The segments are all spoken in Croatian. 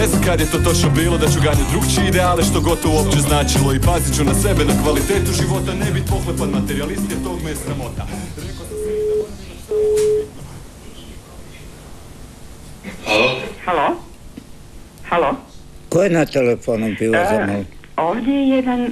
Ne znam kad je to točno bilo, da ću ganjati drugčije ideale, što gotovo uopće značilo. I pazit ću na sebe, na kvalitetu života, ne bit pohlepan materijalist, jer tog me je sramota. Halo? Halo? Halo? Ko je na telefonu bio za malo? Ovdje je jedan...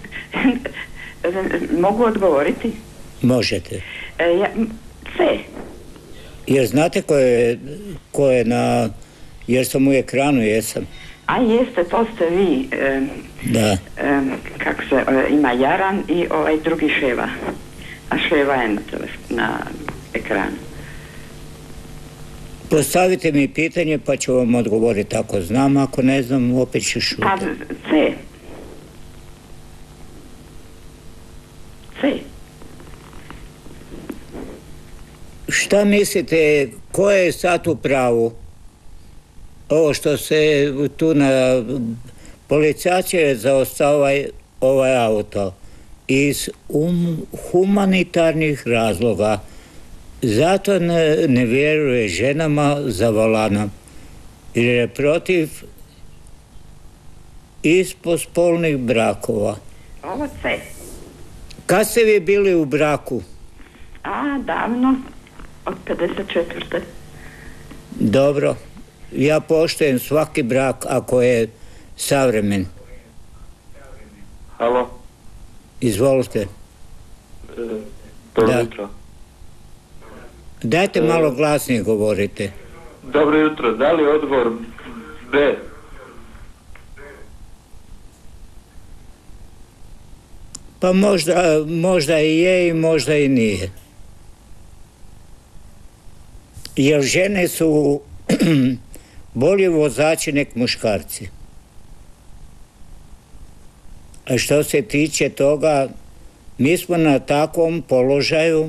Mogu odgovoriti? Možete. C. Jer znate ko je na... Jer sam u ekranu, jesam. A jeste, to ste vi. Da. Kako se... ima Jaran i ovaj drugi Ševa. A Ševa je na ekranu. Postavite mi pitanje pa ću vam odgovoriti. Ako znam, ako ne znam, opet ću šutiti. Pa C. C. Šta mislite, ko je sad u pravu? Ovo što se tu na... Policajac je zaostao ovaj auto iz humanitarnih razloga. Zato ne vjeruje ženama za volanom. Jer je protiv istospolnih brakova. Ovo C. Kad ste vi bili u braku? Davno. Od 54. Dobro. Ja poštujem svaki brak ako je savremen. Halo? Izvolite. Dobro jutro. Dajte malo glasnije govorite. Dobro jutro. Da li je odgovor B? Pa možda i je i možda i nije. Jer žene su bolji vozači nek muškarci. A što se tiče toga, mi smo na takvom položaju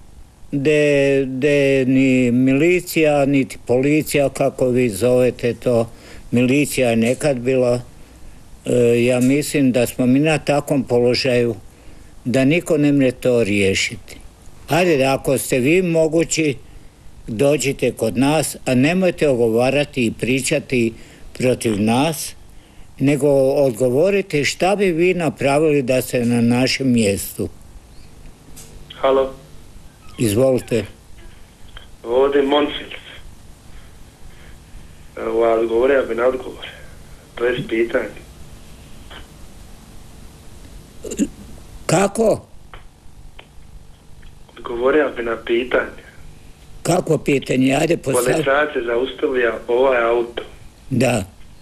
gdje ni milicija, niti policija, kako vi zovete to, milicija je nekad bila, ja mislim da smo mi na takvom položaju da niko ne mre to riješiti. Ajde, ako ste vi mogući, dođite kod nas, a nemojte ogovarati i pričati protiv nas, nego odgovorite šta bi vi napravili da ste na našem mjestu. Halo? Izvolite. Ovdje je Monsić. Odgovorio bi na odgovor. To je pitanje. Kako? Odgovorio bi na pitanje. Kako pitanje? Ajde postaviti. Policajac je zaustavio ovaj auto. Da.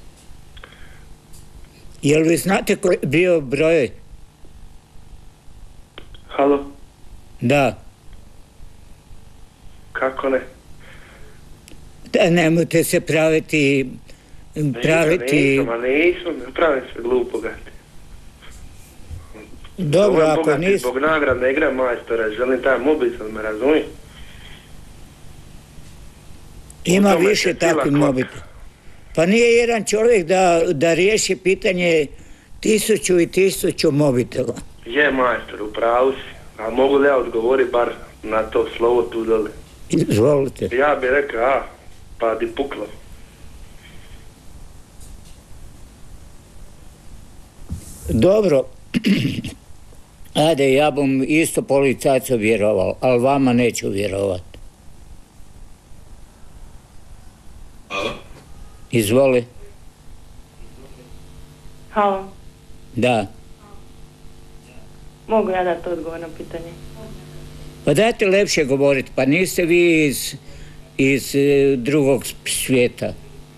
Jel vi znate koji je bio broj? Halo? Da. Kako ne? Da, nemojte se praviti... Nisam, ne pravim se glupogati. Dobro, ako nisam... Zbog nagradne igre majstora, želim taj mobitel, me razumije? Ima više takvih mobitel. Pa nije jedan čovjek da riješi pitanje 1000 i 1000 mobitela. Je majstor, u pravu si. A mogu li ja odgovoriti bar na to slovo tu dole? Izvolite. Ja bih rekao, pa di puklo. Dobro. Ajde, ja bom isto policajcu vjerovao, ali vama neću vjerovati. Halo? Izvoli. Halo? Da. Mogu ja dati odgovor na pitanje? Pa dajte lepše govoriti, pa niste vi iz drugog svijeta.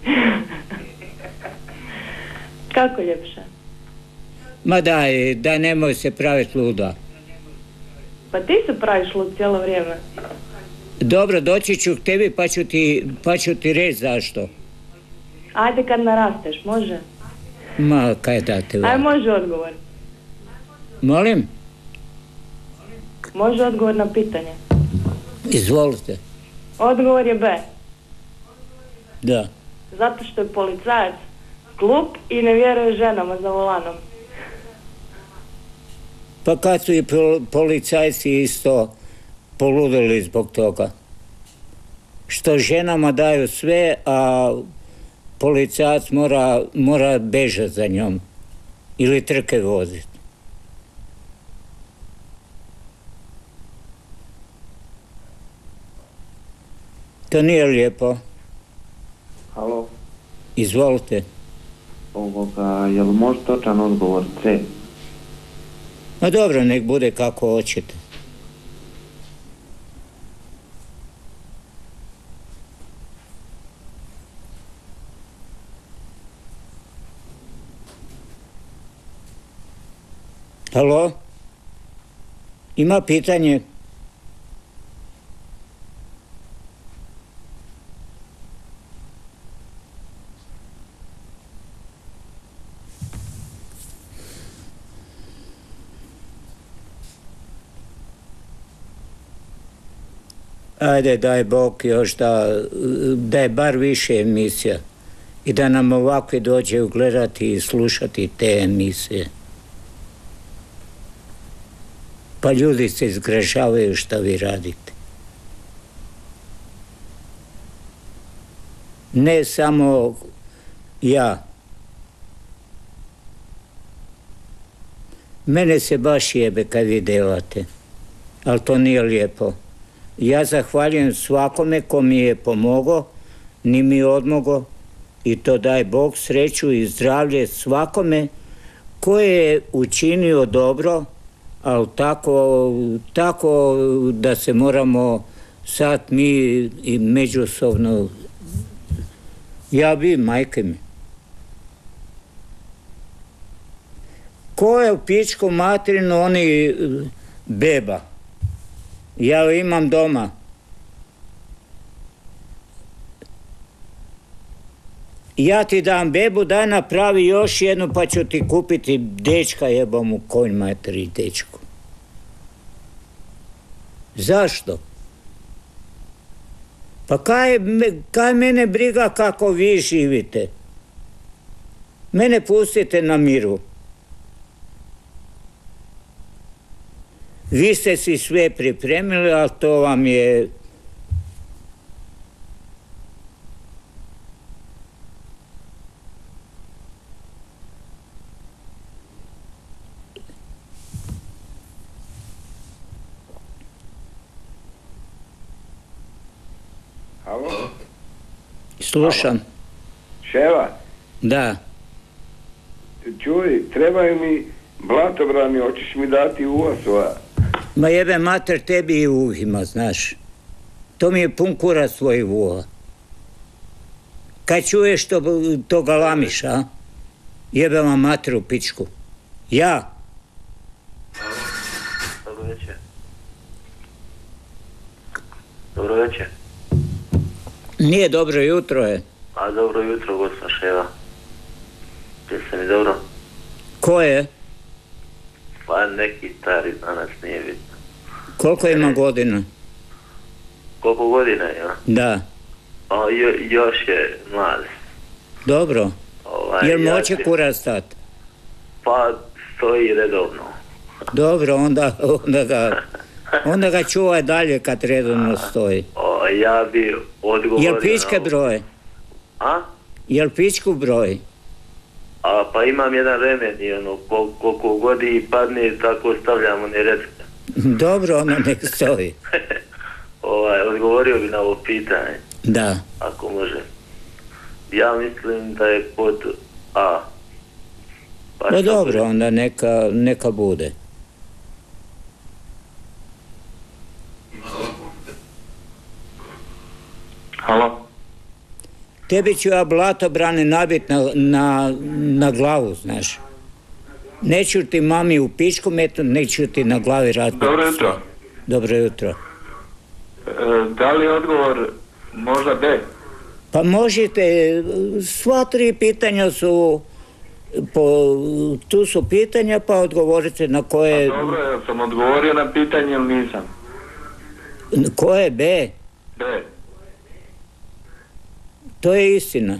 Kako ljepše? Ma daj nemoj se praviti luda. Pa ti se praviš lud cijelo vrijeme. Dobro, doći ću k tebi pa ću ti reći zašto. Ajde kad narasteš, može? Ma, kaj da te... Aj, može odgovor. Molim? Može odgovor na pitanje. Izvolite. Odgovor je B. Da. Zato što je policajac glup i ne vjeruje ženama za volanom. Pa kad su i policajci isto poludili zbog toga. Što ženama daju sve, a policajac mora bežati za njom ili trke voziti. To nije lijepo. Halo? Izvolite. Jel može točan odgovor C? No dobro, nek bude kako hoćete. Halo? Ima pitanje? Ajde, daj Bog još da je bar više emisija i da nam ovakvi dođeju gledati i slušati te emisije. Pa ljudi se zgražavaju šta vi radite. Ne samo ja. Mene se baš jebe kad vi delate, ali to nije lijepo. Ja zahvaljujem svakome ko mi je pomogao, ni mi odmogo, i to daj Bog sreću i zdravlje svakome ko je učinio dobro, ali tako da se moramo sad mi i međusobno, ja bi, majke mi. Ko je u pičku materinu, oni beba. Ja imam doma. Ja ti dam bebu, daj napravi još jednu pa ću ti kupiti dečka, jebam u konj materi dečku. Zašto? Pa kaj mene briga kako vi živite? Mene pustite na miru. Vi ste si sve pripremili, ali to vam je... Halo? Slušam. Ševa? Da. Čuj, trebaju mi blatobrani, hoćeš mi dati uva svoja? Ma jebe mater tebi i uhima, znaš. To mi je pun kurac svojih uva. Kad čuješ to galamiš, a? Jebe vam mater u pičku. Ja? Dobro večer. Dobro večer. Nije dobro jutro je. A dobro jutro, gospa Ševa. Jeste mi dobro? Ko je? Pa neki stari, danas nije bitno. Koliko ima godina? Koliko godina je? Da. Još je mlad. Dobro. Jel moće kurac stat? Pa stoji redovno. Dobro, onda ga čuvaj dalje kad redovno stoji. Ja bi odgovorio... Jel pičke broj? A? Jel pičku broj? Pa imam jedan remen i koliko god i padne, tako stavljamo ne recite. Dobro, onda nek stoji. Odgovorio bi na ovo pitanje. Da. Ako može. Ja mislim da je pod A. Pa dobro, onda neka bude. Halo? Tebi ću ja blatobrane nabit na glavu, znaš. Neću ti mami u pičku metnu, neću ti na glavi raditi. Dobro jutro. Dobro jutro. Da li je odgovor možda B? Pa možete, sva tri pitanja su, tu su pitanja pa odgovorite na koje... Pa dobro, ja sam odgovorio na pitanje ili nisam? Koje B? B. To je istina.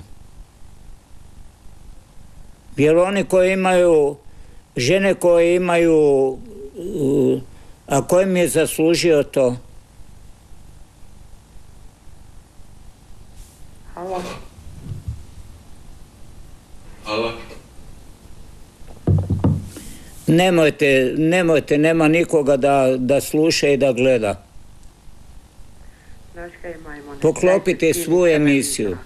Jer oni koji imaju, žene koje imaju, a koji mi je zaslužio to? Halo? Halo? Nemojte, nema nikoga da sluša i da gleda. Poklopite svu emisiju.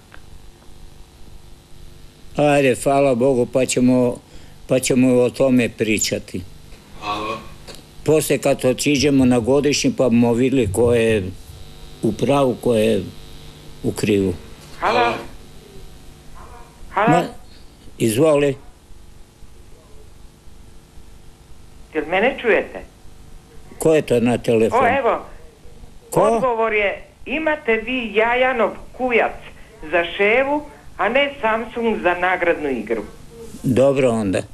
Ajde, hvala Bogu, pa ćemo o tome pričati. Halo? Poslije kad otiđemo na godišnji pa bomo vidjeli ko je u pravu, ko je u krivu. Halo? Halo? Izvoli. Jel mene čujete? Ko je to na telefonu? Evo, odgovor je, imate vi Jajanov kujac za ševu, a ne Samsung za nagradnu igru. Dobro onda.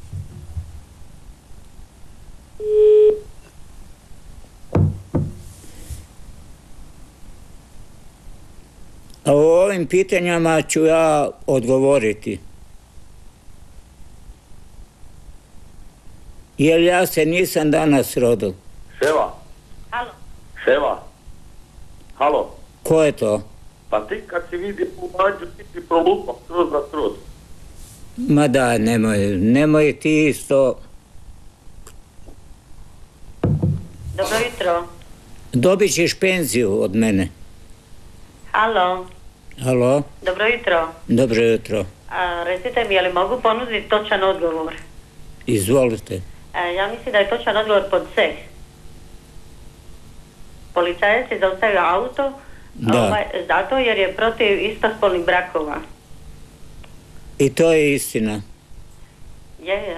A u ovim pitanjama ću ja odgovoriti. Jer ja se nisam danas rodio. Ševa? Halo? Ševa? Halo? Ko je to? Pa ti kad si vidi u manđu, ti si prolupao skroz na skroz. Ma da, nemoj ti isto. Dobro jutro. Dobit ćeš penziju od mene. Halo? Halo? Dobro jutro. Dobro jutro. Recite mi, je li mogu ponuditi točan odgovor? Izvolite. Ja mislim da je točan odgovor pod C. Policajac je zaustavio auto zato jer je protiv istospolnih brakova. I to je istina. Je.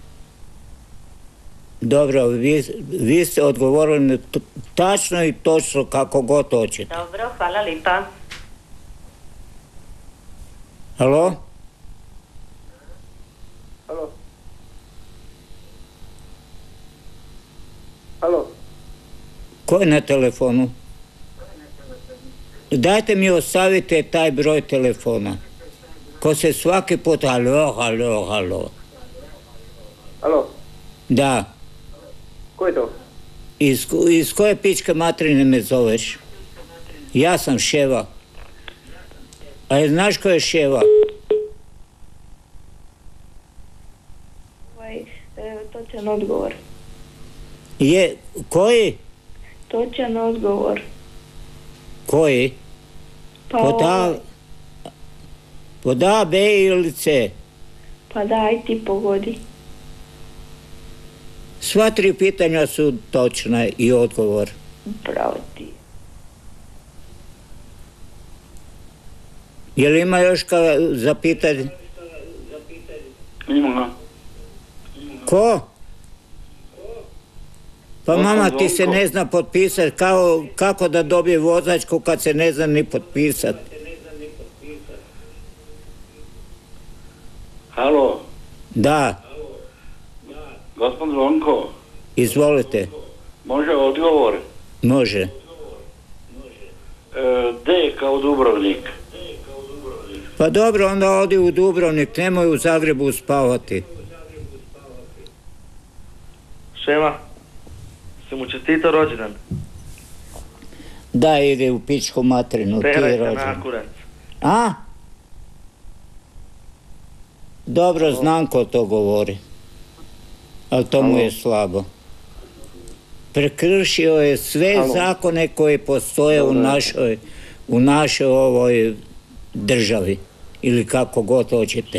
Dobro, vi ste odgovorili tačno i točno kako god hoćete. Dobro, hvala lipa. Halo? Halo? Halo? Ko je na telefonu? Dajte mi ostavite taj broj telefona. Ko se svaki put halo. Halo? Da. Ko je to? Iz koje pičke materine me zoveš? Ja sam Ševa. A znaš ko je Ševa? Točan odgovor. Je, koji? Točan odgovor. Koji? Pod A, B ili C? Pa daj ti pogodi. Sva tri pitanja su točna i odgovor. Bravo ti. Je li ima još zapitati? Ima. Ko? Pa mama ti se ne zna potpisati, kako da dobije vozačku kad se ne zna ni potpisati. Halo? Da. Gospodin Zvonko? Izvolite. Može odgovor? Može. D kao Dubrovnik. Pa dobro, onda odi u Dubrovnik, nemoj u Zagrebu spavati. Šema, si mu čestito rođendan. Da, ide u pičku materinu, ti je rođen. A? Dobro, znam ko to govori. Ali to mu je slabo. Prekršio je sve zakone koje postoje u našoj ovoj državi. Ili kako god hoćete.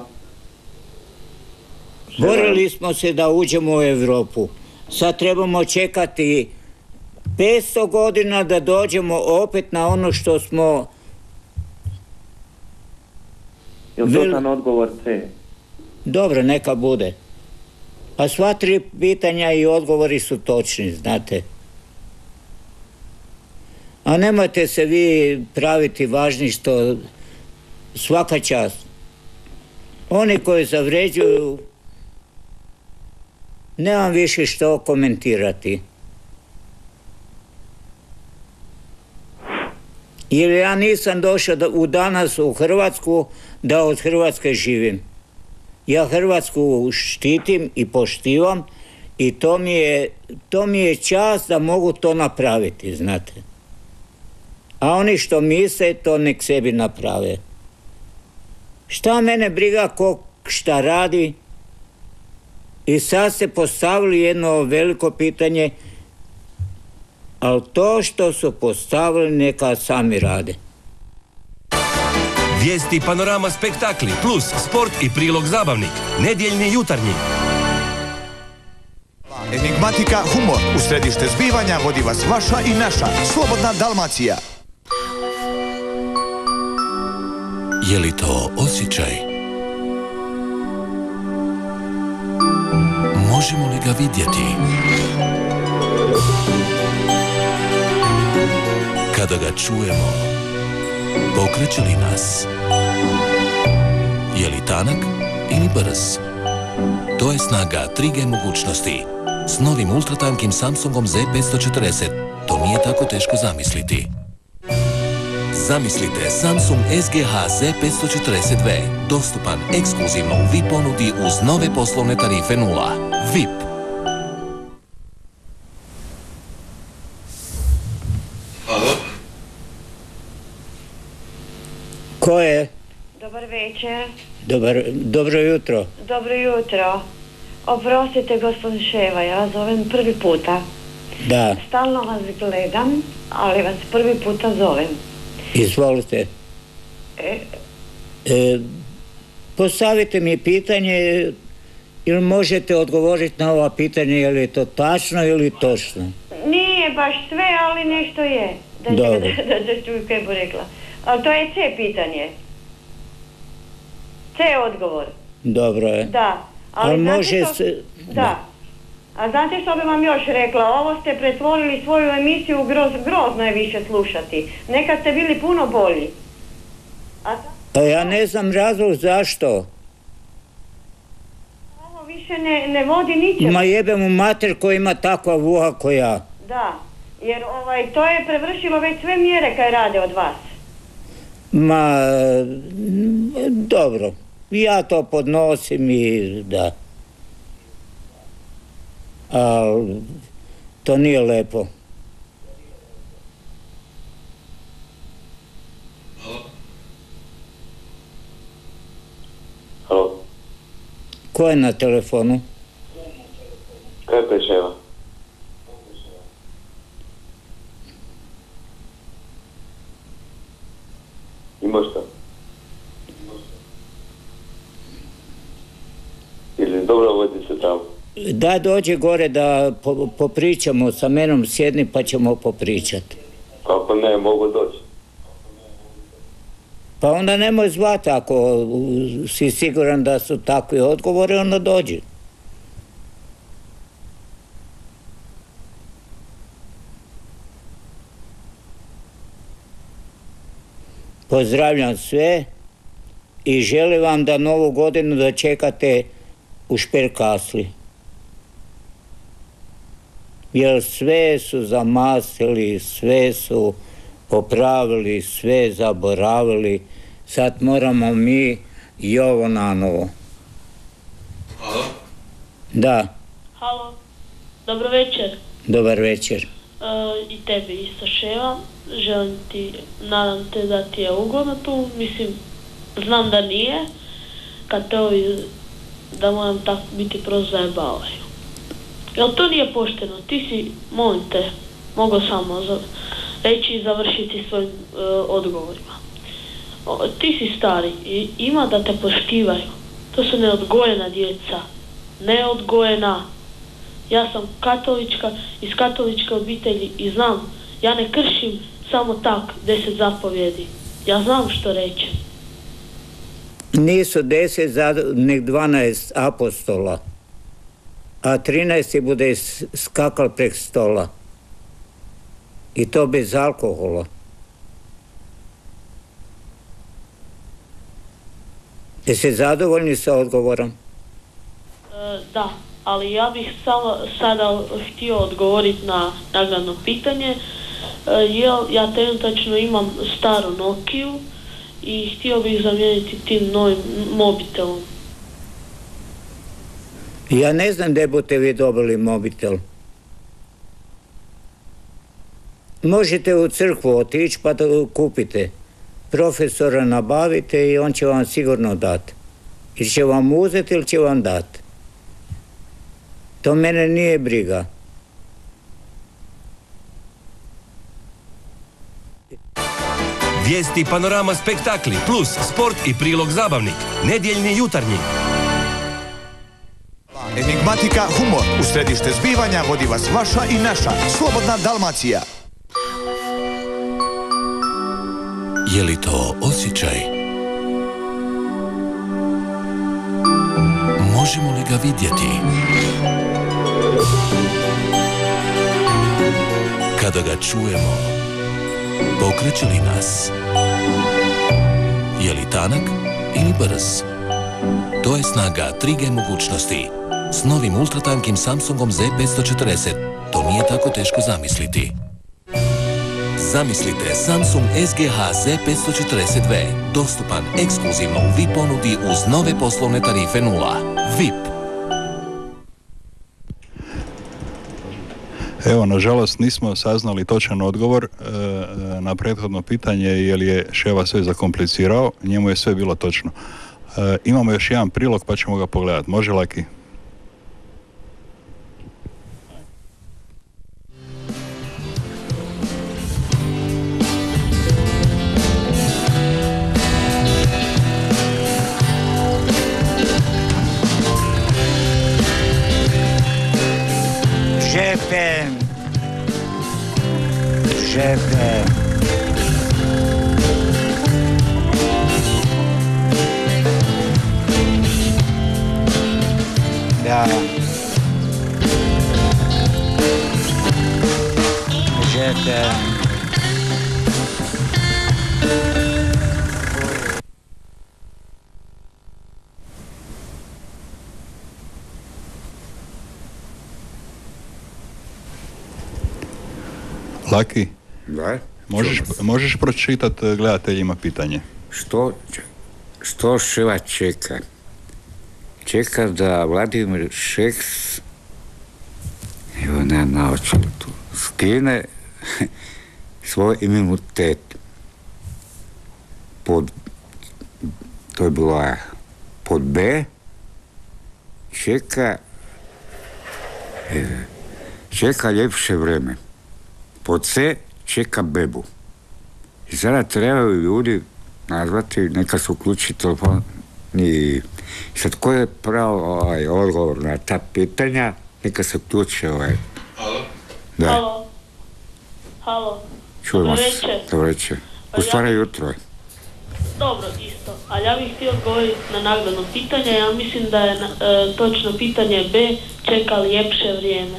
Borili smo se da uđemo u Europu. Sad trebamo čekati 500 godina da dođemo opet na ono što smo... Je li točan odgovor C? Dobro, neka bude. A sva tri pitanja i odgovori su točni, znate. A nemojte se vi praviti važni što svaka čast. Oni koji zavređuju, nemam više što komentirati. Jer ja nisam došao danas u Hrvatsku da od Hrvatske živim. Ja Hrvatsku štitim i poštivam i to mi je čast da mogu to napraviti, znate. A oni što misle, to nek sebi naprave. Šta mene briga šta radi i sad ste postavili jedno veliko pitanje, ali to što su postavili neka sami rade. Vijesti, panorama, spektakli, plus sport i prilog zabavnik. Nedjeljni jutarnji. Enigmatika, humor. U središte zbivanja vodi vas vaša i naša Slobodna Dalmacija. Je li to osjećaj? Možemo li ga vidjeti? Kada ga čujemo, pokreće li nas? Je li tanak ili brz? To je snaga 3G mogućnosti. S novim ultratankim Samsungom Z540 to nije tako teško zamisliti. Zamislite Samsung SGH Z540V, dostupan ekskluzivno u VIP ponudi uz nove poslovne tarife 0. VIP. Halo? Ko je? Dobar večer. Dobro jutro. Dobro jutro. Oprostite, gospodin Ševa, ja vas zovem prvi puta. Da. Stalno vas gledam, ali vas prvi puta zovem. Izvolite. Postavite mi pitanje ili možete odgovoriti na ova pitanja, je li to tačno ili točno? Nije baš sve, ali nešto je. Dobro. Da ću kaj bo rekla. Ali to je C pitanje. C odgovor. Dobro je. Da. Ali može se... Da. A znate što bi vam još rekla? Ovo ste pretvorili svoju emisiju, grozno je više slušati. Nekad ste bili puno bolji. Pa ja ne znam razlog zašto. Ovo više ne vodi ničem. Ma jebem u mater ko ima takva vuha ko ja. Da, jer to je prevršilo već sve mjere kaj rade od vas. Ma, dobro. Ja to podnosim i da. Ali to nije lepo. Halo? Ko je na telefonu? Kaj peševa? Ima šta? Ili dobro vodi se tamo? Da dođe gore da popričamo sa menom, sjedni pa ćemo popričati. Kako ne, mogu doći. Pa onda nemoj zvati, ako si siguran da su takvi odgovori, onda dođi. Pozdravljam sve i želim vam da novu godinu dočekate u šperkasli. Jer sve su zamasili, sve su popravili, sve zaboravili. Sad moramo mi i ovo na novo. Halo? Da. Halo, dobro večer. Dobar večer. I tebi isto Ševa. Želim ti, nadam te da ti je ugodno tu. Mislim, znam da nije. Kad te ovi, da moram tako biti prozajebavaju. Jel to nije pošteno? Ti si, molim te, mogu samo reći i završiti svojim odgovorima. Ti si stari i ima da te poštivaju. To su neodgojena djeca. Neodgojena. Ja sam katolička, iz katoličke obitelji i znam, ja ne kršim samo tak 10 zapovjedi. Ja znam što reći. Nisu 10, nek 12 apostola. A 13 bude skakal prek stola. I to bez alkohola. Jeste zadovoljni sa odgovorom? Da, ali ja bih sada htio odgovoriti na nagradno pitanje. Ja trenutačno imam staru Nokiju i htio bih zamijeniti tim novim mobitelom. Ja ne znam gdje budete vi dobili mobitel. Možete u crkvu otići pa da kupite. Profesora nabavite i on će vam sigurno dati. Ili će vam uzeti ili će vam dati. To mene nije briga. Vijesti, panorama, spektakli, plus sport i prilog zabavnik. Nedjeljni jutarnji. Enigmatika, humor. U središte zbivanja vodi vas vaša i naša Slobodna Dalmacija. Je li to osjećaj? Možemo li ga vidjeti? Kada ga čujemo, pokreće li nas? Je li tanak ili brz? To je snaga 3G mogućnosti. S novim ultratankim Samsungom Z540 to nije tako teško zamisliti. Zamislite Samsung SGH Z540V, dostupan ekskluzivno u VIP ponudi uz nove poslovne tarife 0. VIP. Evo, nažalost, nismo saznali točan odgovor na prethodno pitanje je li je Ševa sve zakomplicirao, njemu je sve bilo točno. Imamo još jedan prilog pa ćemo ga pogledati. Može, Laki? Šefe. Da. Šefe. Laki? Da? Možeš pročitati gledateljima pitanje? Što Ševa čeka? Čeka da Vladimir Šeks, evo ne naočilo tu, skine svoj imunitet. To je bilo A. Pod B čeka ljepše vreme. Pod C čeka bebu. I sada trebaju ljudi nazvati, neka se uključi telefon i sad ko je pravi odgovor na ta pitanja, neka se uključi Halo? Da. Halo? Čujemo se. Dobro večer. U stvari jutro je. Dobro, isto. Ali ja bih htio odgovoriti na nagradno pitanje. Ja mislim da je točno pitanje B, čeka ljepše vrijeme.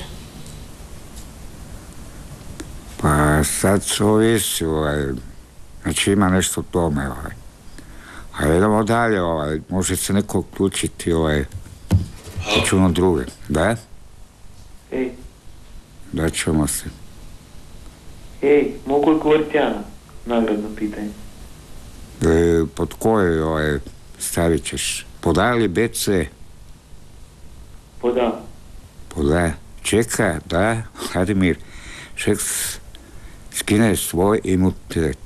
Pa sad se ovisi, znači ima nešto u tome, A idemo dalje, može se neko uključiti, ćemo druge, da? Ej. Da ćemo se. Ej, mogu li govoriti ja na nagradno pitanje? Pod koje stavit ćeš? Pod A ili B, C? Pod A. Pod A. Čeka, da, Vladimir Šeks skine svoj imunitet.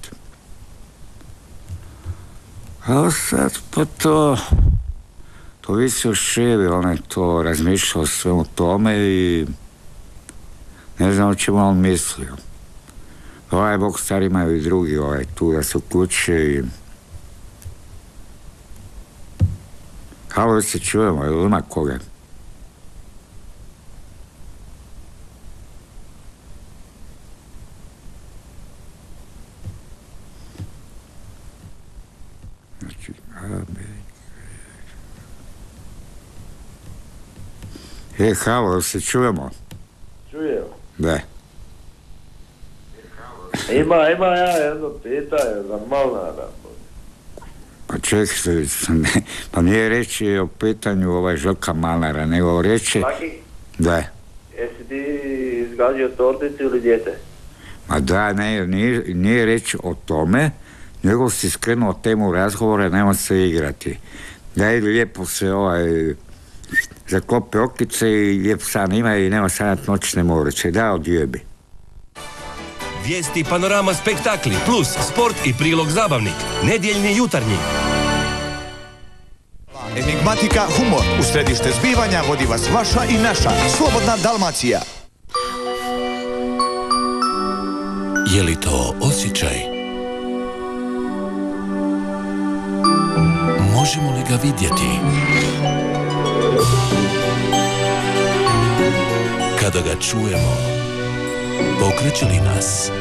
A sad pa to visi o Ševi, on je to razmišljao o svemu tome i ne znam o čemu on mislio. Bog stari imaju i drugi tu da se uključe i... Halo, se čujemo, ili ima koga? Halo, se čujemo? Čujemo. Da. Ima ja jedno pitanje za Malnara. Pa čekaj, pa nije reći o pitanju Željka Malnara, nego reći... Laki? Da. Jesi ti izgađio torticu ili dijete? Ma da, nije reći o tome, nego si skrenuo temu razgovora, nema se igrati. Daj lijepo se zaklope okice i lijep san ima i nema sanat noćne moreće. Da, odjebi. Vijesti, panorama, spektakli, plus sport i prilog zabavnik. Nedjeljni jutarnji. enigmatika, humor. U središte zbivanja vodi vas vaša i naša Slobodna Dalmacija. Je li to osjećaj? Možemo li ga vidjeti? Kada ga čujemo, pokreće li nas?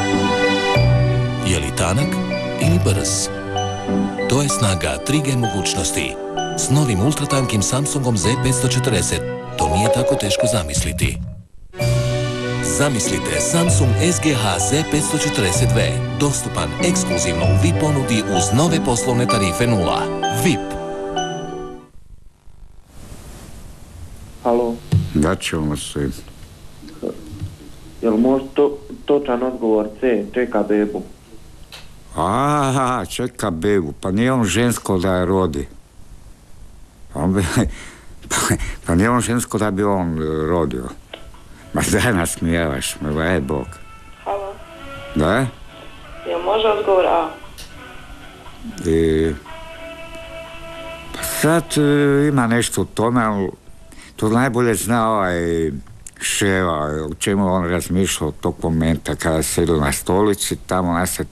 Je li tanak ili brz? To je snaga 3G mogućnosti. S novim ultratankim Samsungom Z540 to nije tako teško zamisliti. Zamislite Samsung SGH Z540V, dostupan ekskluzivno u VIP ponudi uz nove poslovne tarife 0. VIP. Halo. Da ćemo se. Jel može točan odgovor C, čeka bebu? Aha, čeka bebu, pa nije on žensko da je rodi. Pa nije on žensko da bi on rodio. Ma daj nasmijevaš me, vaj Bog. Halo. Da? Jel može odgovor A? Pa sad ima nešto u tome, ali to najbolje zna ovaj Ševa, o čemu on razmišljao tog momenta kada sjedu na stolici, tamo nasred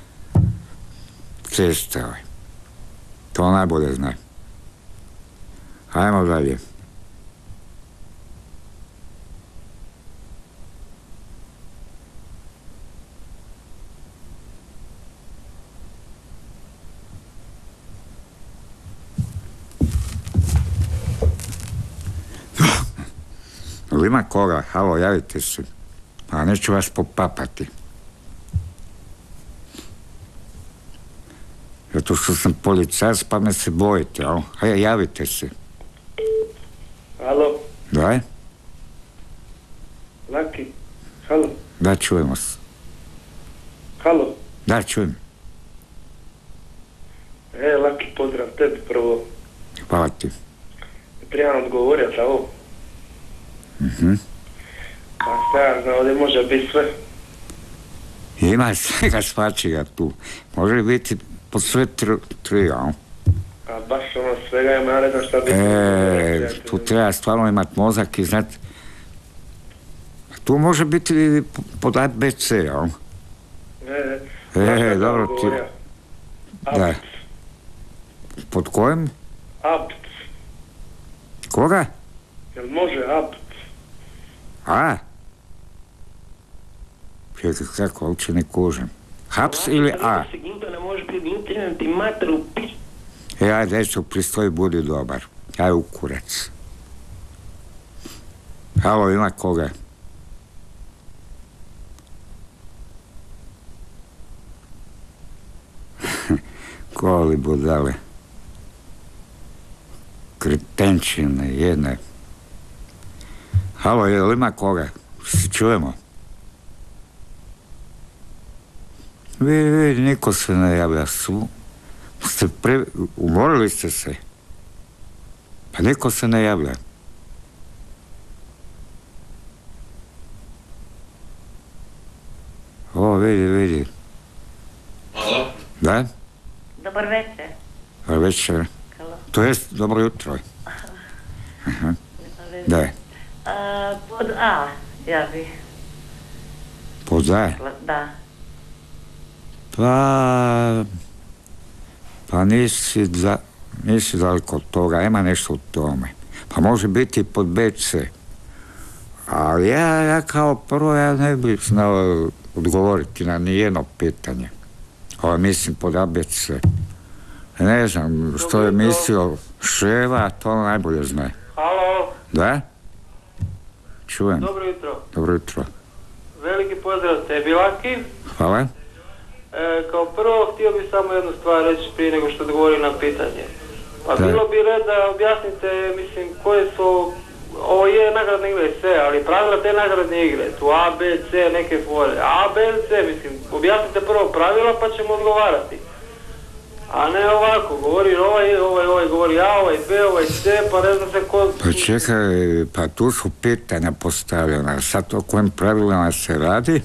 ceste. To najbolje zna. Hajmo dalje. Ali ima koga? Halo, javite se. A neću vas popapati. Zato što sam policajac, pa me se bojite, jel? Hajde, javite se. Halo? Da? Laki? Halo? Da, čujemo se. Halo? Da, čujem. Laki, pozdrav tebi prvo. Hvala ti. Prijem odgovorio za ovo. Pa šta ja znam, ovdje može biti sve. Ima svega svačega tu. Može biti po sve tri, jel? A baš ono svega ima, ja ne znam šta biti. Tu treba stvarno imat mozak i znat. Tu može biti pod ABC, jel? Dobro ti... Da. Pod kojem? Apt. Koga? Jel može apt? A? Čekaj, kako, uopće ne kužem. Haps ili A? Sigurno ne može biti internet i mater u pić. Ajde, djeco, pristoj, budi dobar. Aj u kurac. Halo, ima koga? Koli budale. Kretenčine jedne. Halo, jel ima koga? Se čujemo? Vidi, niko se ne javlja. Umorili ste se? Pa niko se ne javlja. O, vidi. Halo? Da? Dobar večer. Dobar večer. To jest, dobro jutro. Da. Pod A, ja bih. Pod A? Da. Pa nisi daleko od toga, ima nešto u tome. Pa može biti pod BC. Ali ja kao prvo ja ne bih znao odgovoriti na nijedno pitanje. Ovo mislim pod ABC. Ne znam što je mislio Ševa, to najbolje zna. Halo? Da? Čujem. Dobro jutro. Dobro jutro. Veliki pozdrav tebi, Laki. Hvala. Kao prvo, htio bih samo jednu stvar reći prije nego što odgovorim na pitanje. Pa bilo bi red da objasnite, mislim, koje su, ovo je nagradne igre sve, ali pravila te nagradne igre, tu A, B, C, neke fore. A, B, C, mislim, objasnite prvo pravila pa ćemo odgovarati. A ne ovako, govori ovaj govori A, ovaj B, ovaj C, pa ne znam se ko... Pa čekaj, pa tu su pitanja postavljena, sad o kojim pravilima se radi?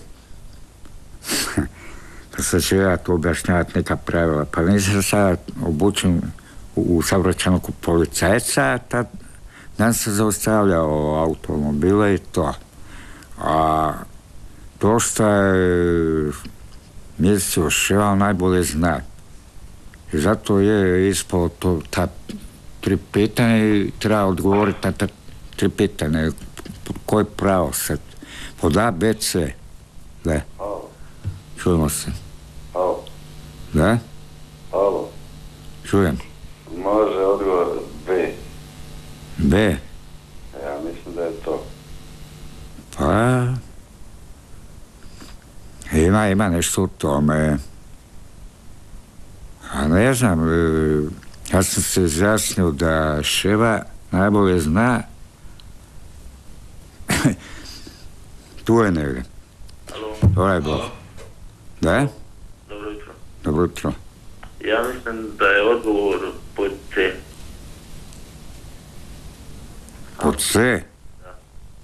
Pa sad ću ja tu objašnjavati neka pravila, pa nisam sad obučen u saobraćajnog policajca, tad dan se zaustavljao automobile i to. A to što je mislio Ševa najbolje zna. I zato je ispalo to, ta 3 pitanja i treba odgovoriti na ta 3 pitanja. Koje pravo sad? Pod A, B, C. Da. Čujemo se. Da? Alo. Čujem. Može odgovor B. B? Ja mislim da je to. Pa... Ima nešto u tome. A ne znam, ja sam se izjasnio da Ševa najbolje zna. Tu je negdje. Hvala je Bog. Da? Dobro jutro. Dobro jutro. Ja mislim da je odgovor pod C. Pod C? Da.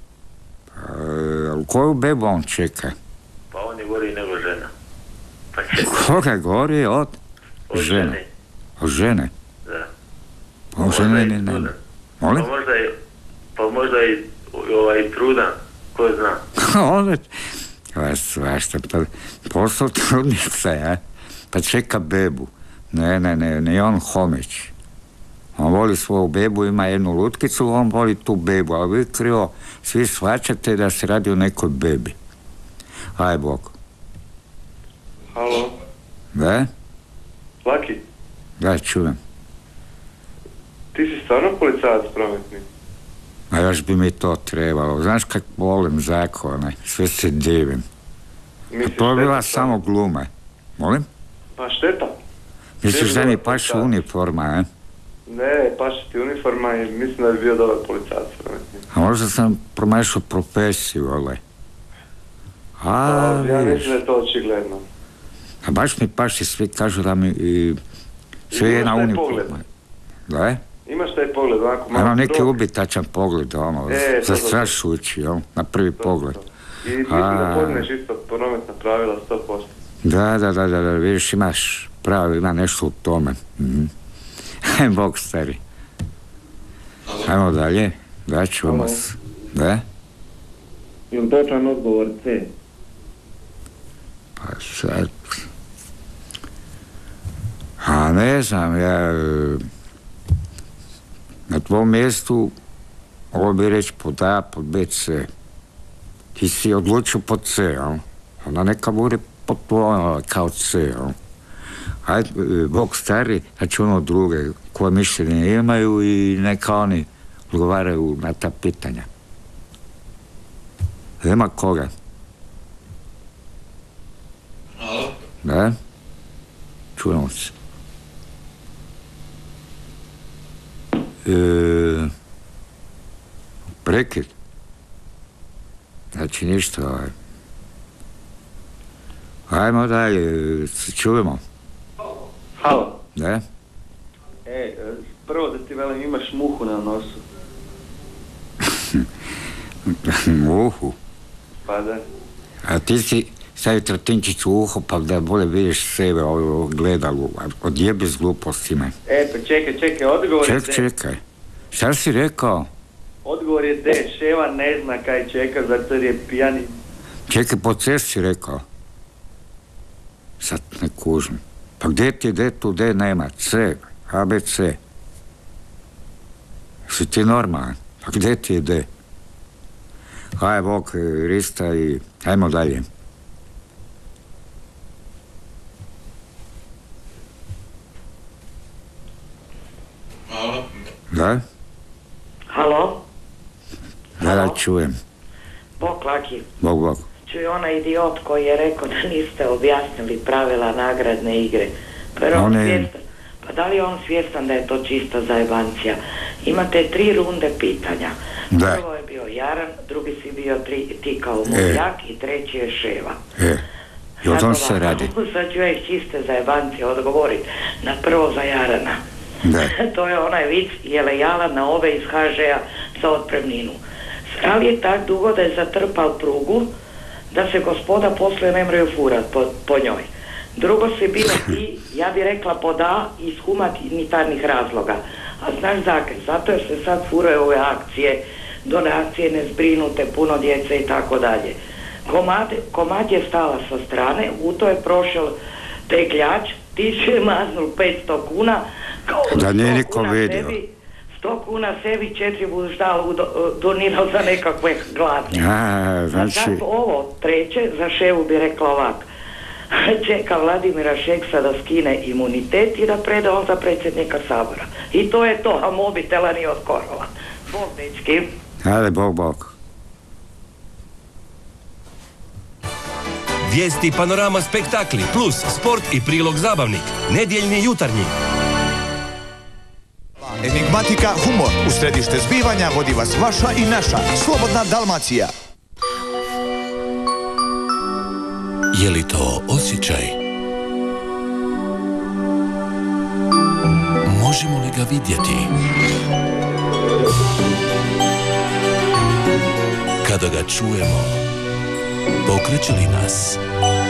U koju bebu on čeka? Pa on je gori nego žena. Pa koga gori od žene? Od žene? Da. Pa od žene ne nema. Molim? Pa možda i trudan, ko zna. On je svašta, pa posao trudnica, ja? Pa čeka bebu. Ne on homić. On voli svoju bebu, ima jednu lutkicu, on voli tu bebu, ali vi krivo svi shvaćate da se radi o nekoj bebi. Aj Bog. Halo? Da? Laki? Da, čujem. Ti si stvarno policajac prometni? A još bi mi to trebalo. Znaš kak volim zakone, sve se divim. To je bila samo gluma. Molim? Pa šteta. Misliš da mi paše uniforma, ne? Ne, paše ti uniforma i mislim da bi bio dobar policajac prometni. A možda sam promašao profesiju, ale. Ja mislim da je to očigledno. A baš mi paši, svi kažu da mi sve je na uniforma. Da? Imaš taj pogled, onako malo... Imam neki ubitačan pogled, zastrašujući, na prvi pogled. I mislim da podneš isto prometna pravila 100%. Da, vidiš, imaš pravo, ima nešto u tome. Ajmo, Bog stari. Ajmo dalje, da čuvamo se. Da? Imam točan odgovor C. Pa sad... A ne znam, ja... Na tvom mjestu ovo bi reći pod A, pod B, C. Ti si odlučio pod C, jel? Onda neka bude pod tvojom kao C, jel? Ajde, Bog stari, znači ono druge koje mišljenje imaju i neka oni odgovaraju na ta pitanja. Nema koga. Halo? Da? Čujemo se. Prekid. Znači ništa. Ajmo dalje, se čujemo. Halo. Da? Prvo da ti velim, imaš muhu na nosu. Muhu? Pa da. A ti si stavi trotinčić u uho pa da bolje vidiš sebe gledalu. Odjebi s glupostima. Pa čekaj, odgovor je D. Čekaj. Šta si rekao? Odgovor je D. Ševa ne zna kaj čeka zato jer je pijani. Čekaj, po C si rekao. Sad ne kužim. Pa gdje ti D, tu D nema? C, A, B, C. Si ti normalan? Pa gdje ti je D? Aj Bog, Rista i... Ajmo dalje. Halo? Da? Halo? Da, čujem. Bog, Laki. Bog. Čuj, onaj idiot koji je rekao da niste objasnili pravila nagradne igre. Pa da li je on svjestan da je to čista zajebancija? Imate 3 runde pitanja. Da. Prvo je bio Jaran, drugi si bio ti kao Muljak i treći je Ševa. I o tom se radi. Sad ću ja iz čiste zajebancije odgovoriti na prvo za Jarana. Da. To je onaj vic Jelejala na ove iz HŽ-a za otpremninu. Sral je tak dugo da je zatrpal prugu da se gospoda poslije ne mraju furat po njoj. Drugo su bile i, ja bih rekla pod A, iz humanitarnih razloga. A znaš Zagreb, zato jer se sad furaju ove akcije, donacije, nezbrinute, puno djece i tako dalje. Komad je stala sa strane, u to je prošel tegljač, ti će maznul 500 kuna, kao da nije niko vidio. 100 kuna sebi, 4 budeš dal donirao za nekakve gladne. Znači... Sad ovo treće, za Ševu bi rekla ovak. Čeka Vladimira Šeksa da skine imunitet i da preda on za predsjednika Sabora. I to je to, a mobitela nije od korova. Bog, dečki. Ajde, Bog. Vijesti, panorama, spektakli, plus sport i prilog zabavnik. Nedjeljni jutarnji. Enigmatika, humor. U središte zbivanja vodi vas vaša i naša Slobodna Dalmacija. Je li to osjećaj? Možemo li ga vidjeti? Kada ga čujemo, pokreće li nas?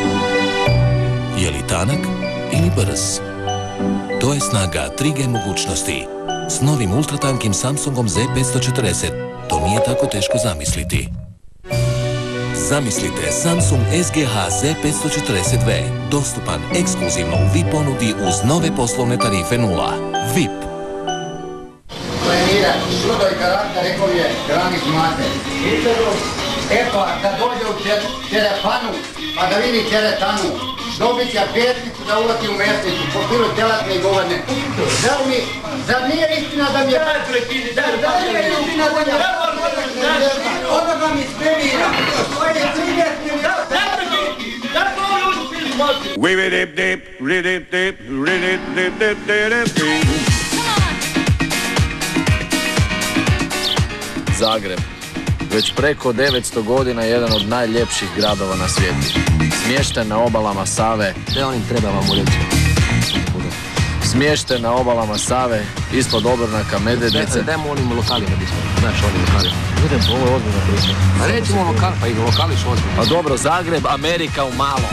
Je li tanak ili brz? To je snaga 3G mogućnosti. S novim ultratankim Samsungom Z540 to nije tako teško zamisliti. Zamislite Samsung SGH Z540V, dostupan ekskluzivno u VIP ponudi uz nove poslovne tarife 0. VIP. Trenira, judo i karate, rekao je Granik Mate. E pa, kad dođe u Terefanu, pa da vidi teretanu, dobit će petnicu da ulati u mesnicu, po pilu telatne i govane. Zar nije istina da mi je... Zar nije istina da mi je... Ono vam ispremira. To je 30 Zagreb. Već preko 900 godina je jedan od najljepših gradova na svijetu. Smješten na obalama Save. Gdje onim treba vam ureći? Smješten na obalama Save, ispod obronaka Medvednice. Dajmo onim lokalima, znaš onim lokalima. Budem, ovo je ozbiljna priča. A recimo lokal, pa i lokališ ozbiljno. A dobro, Zagreb, Amerika u malo.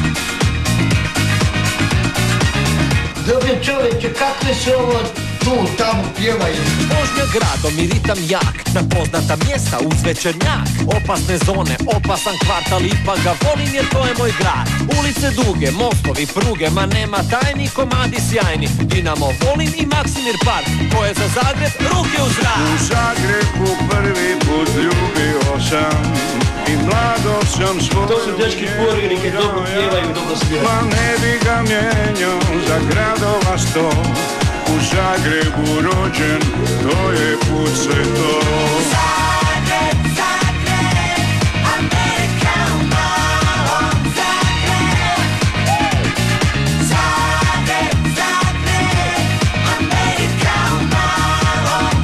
Dobro čovječe, kakve se ovo tu, tamo pjevaju? Vožnja gradom i ritam jak, na poznata mjesta uz večernjak. Opasne zone, opasan kvartal, ipak ga volim jer to je moj grad. Ulice duge, mostovi, pruge, ma nema tajni, komadi sjajni. Dinamo volim i Maksimir Park, ko je za Zagreb, ruke u zrak. U Zagrebu prvi put ljubio sam i mladost sam svoju. To su dečki poriri, kad dobro pjevaju, dobro sviraju. Ma ne bi ga mijenjao za gradova 100. U Zagrebu rođen, to je put sve to. Zagreb, Zagreb, Amerika u malom. Zagreb, Zagreb, Zagreb, Amerika u malom.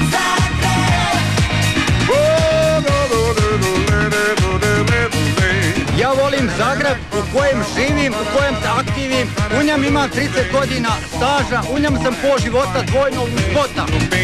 Ja volim Zagreb u kojem živim, u kojem se aktivim. U njem imam 30 godina staža, u njem sam pol života dvojno života.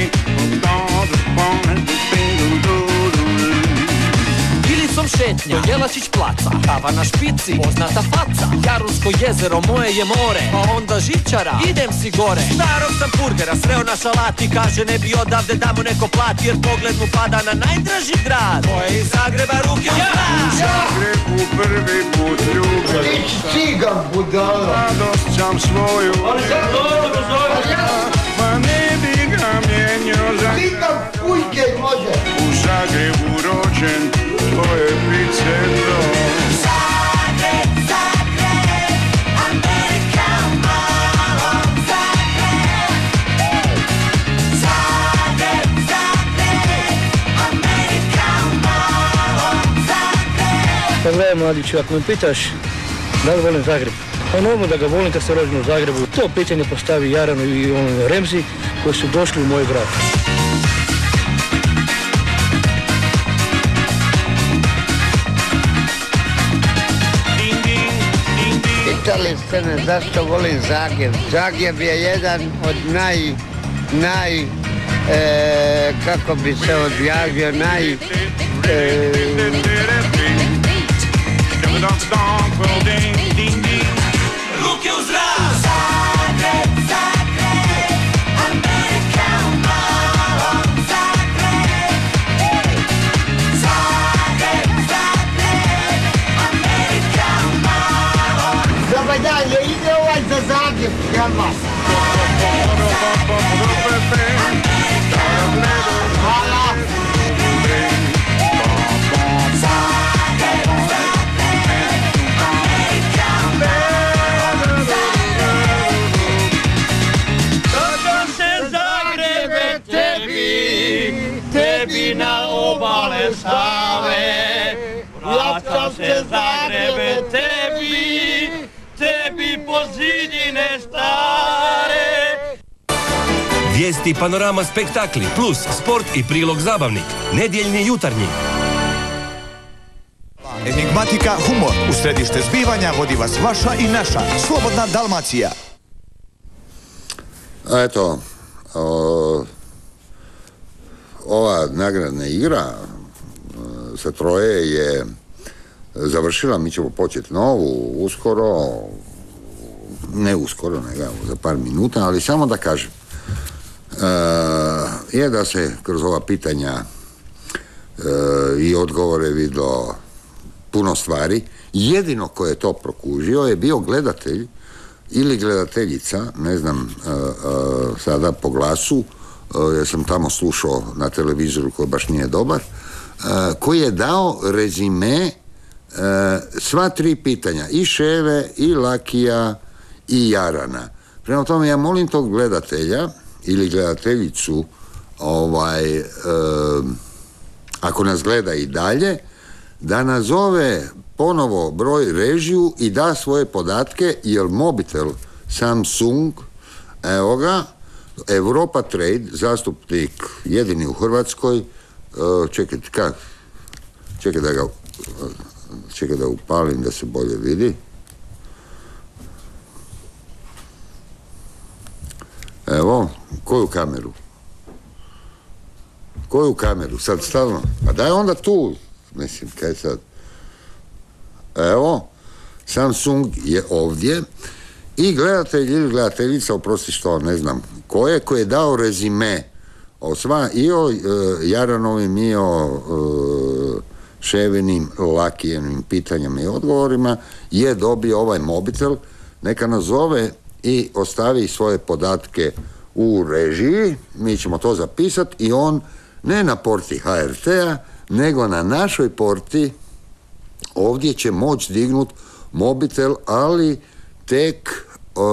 Ilicom šetnja, Jelačić placa, kava na špici, poznata faca. Jarunsko jezero, moje je more, pa onda žičara, idem si gore. Starog sam burgera, sreo na šalati, kaže ne bi odavde da mu neko plati, jer pogled mu pada na najdraži grad. To je iz Zagreba, ruke u zrak. U Zagrebu prvi put ljubio sam, cigan budala. mladost sam svoju. Ma ne bi ga mijenjao za cigan ujke može. U Zagrebu rođen, to je pice to. Zagreb, Zagreb, Amerika u malom. Zagreb, Zagreb, Zagreb, Amerika u malom. Zagreb. Pa gledaj mladiću, ako me pitaš da li volim Zagreb, pa normalno da ga volim kad se rođen u Zagrebu. To pitanje postavi Jaranu i Remzi koji su došli u moj grad. Pitali ste me zašto volim Zagreb. Zagreb je jedan od kako bi se objavio, ruke u zrak. Zagreb, Zagreb, Amerika u malom. Zagreb, Zagreb, Zagreb, Amerika u malom. Dobar dan, je ide ovaj za Zagreb, ja vas. Hvala. Tebi na obale Save, vraćam se Zagrebe tebi po zidine stare. Vijesti, panorama, spektakli, plus sport i prilog zabavnik. Nedjeljni jutarnji. Enigmatika, humor. U središte zbivanja vodi vas vaša i naša Slobodna Dalmacija. Eto, ova nagradna igra sa troje je završila, mi ćemo početi novu uskoro, ne uskoro, nego za par minuta, ali samo da kažem je da se kroz ova pitanja i odgovore vidjelo puno stvari. Jedino ko je to prokužio je bio gledatelj ili gledateljica, ne znam sada po glasu, jer sam tamo slušao na televizoru koji baš nije dobar, koji je dao rezime sva tri pitanja, i Ševe, i Lakija, i Jarana. Prema tome, ja molim tog gledatelja ili gledateljicu, ako nas gleda i dalje, da nazove ponovo broj režiju i da svoje podatke, jer mobitel Samsung, evo ga, Europa Trade, zastupnik jedini u Hrvatskoj, čekaj da upalim da se bolje vidi. Evo, koju kameru? Koju kameru? Sad stalno. A daj onda tu. Mislim, kaj sad? Evo, Samsung je ovdje i gledatelj ili gledateljica, oprosti što ne znam koji je dao rezime i o Jaranovim i o Ševinim, Lakijevim pitanjima i odgovorima, je dobio ovaj mobitel. Neka nazove i ostavi svoje podatke u režiji, mi ćemo to zapisati i on ne na porti HRT-a, nego na našoj porti ovdje će moći dignut mobitel, ali tek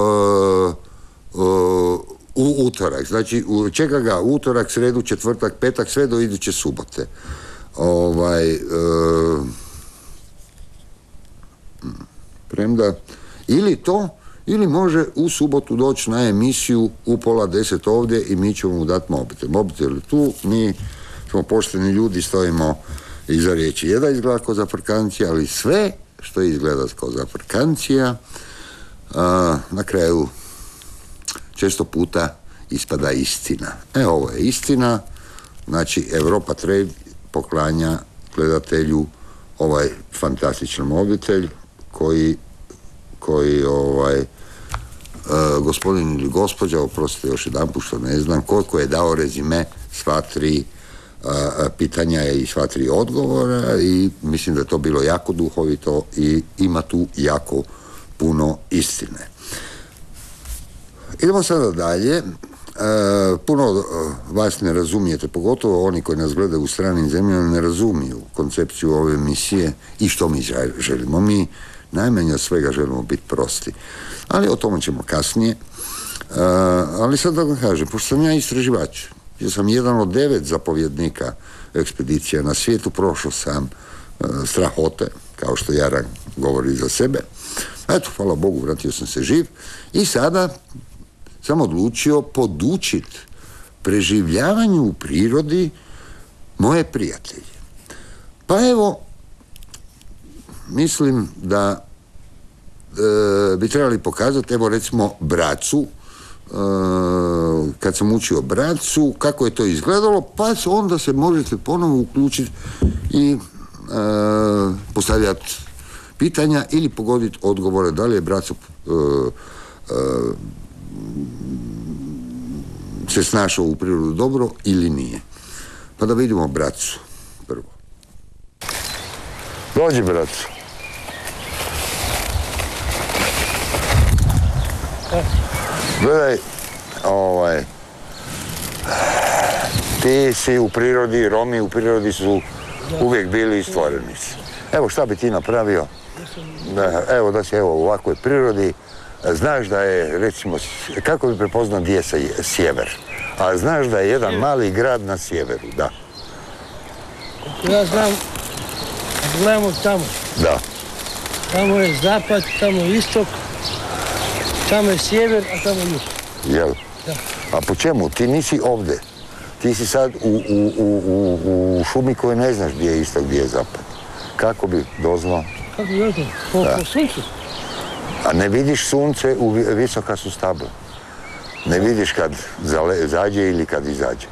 u utorak. Znači, čeka ga utorak, sredu, četvrtak, petak, sve do iduće subote. Premda, ili to, ili može u subotu doći na emisiju u 9:30 ovdje i mi ćemo mu dati mobitel. Mobitel je tu, mi smo pošteni ljudi, stojimo iza riječi. Je da izgleda kao zafrkancija, ali sve što izgleda kao zafrkancija, na kraju često puta ispada istina. Ovo je istina, znači Europa Trade poklanja gledatelju ovaj fantastičan mobitel koji gospodin ili gospođa, oprostite još jedanput što ne znam, koliko je dao rezime sva tri pitanja i sva tri odgovora i mislim da je to bilo jako duhovito i ima tu jako puno istine. Idemo sada dalje. Puno vas ne razumijete, pogotovo oni koji nas gledaju u stranim zemljama ne razumiju koncepciju ove emisije i što mi želimo. Mi najmanje od svega želimo biti prosti. Ali o tome ćemo kasnije. Ali sad da vam kažem, pošto sam ja istraživač, ja sam jedan od 9 zapovjednika ekspedicija na svijetu, prošao sam strahote, kao što Jaran govori za sebe. Eto, hvala Bogu, vratio sam se živ i sada sam odlučio podučiti preživljavanju u prirodi moje prijatelje. Pa evo, mislim da bi trebali pokazati, evo recimo Bracu, kad sam učio Bracu, kako je to izgledalo, pa onda se možete ponovo uključiti i postavljati pitanja ili pogoditi odgovore da li je Braco se snašao u prirodu dobro ili nije. Pa da vidimo bracu prvo. Dođi, bracu. Gledaj, ti si u prirodi, Romi u prirodi su uvijek bili i stvoreni. Evo šta bi ti napravio? Evo da si u ovakvoj prirodi, znaš da je, recimo, kako bi prepoznao gdje je sjever? A znaš da je jedan mali grad na sjeveru, da. Ja znam, gledamo tamo. Da. Tamo je zapad, tamo je istok, tamo je sjever, a tamo je jug. Jel? Da. A po čemu? Ti nisi ovdje. Ti si sad u šumi koju ne znaš gdje je istok, gdje je zapad. Kako bi doznao? Kako bi doznao? Po suncu. A ne vidiš sunce, visoka su stabla. Ne vidiš kad zađe ili kad izađe.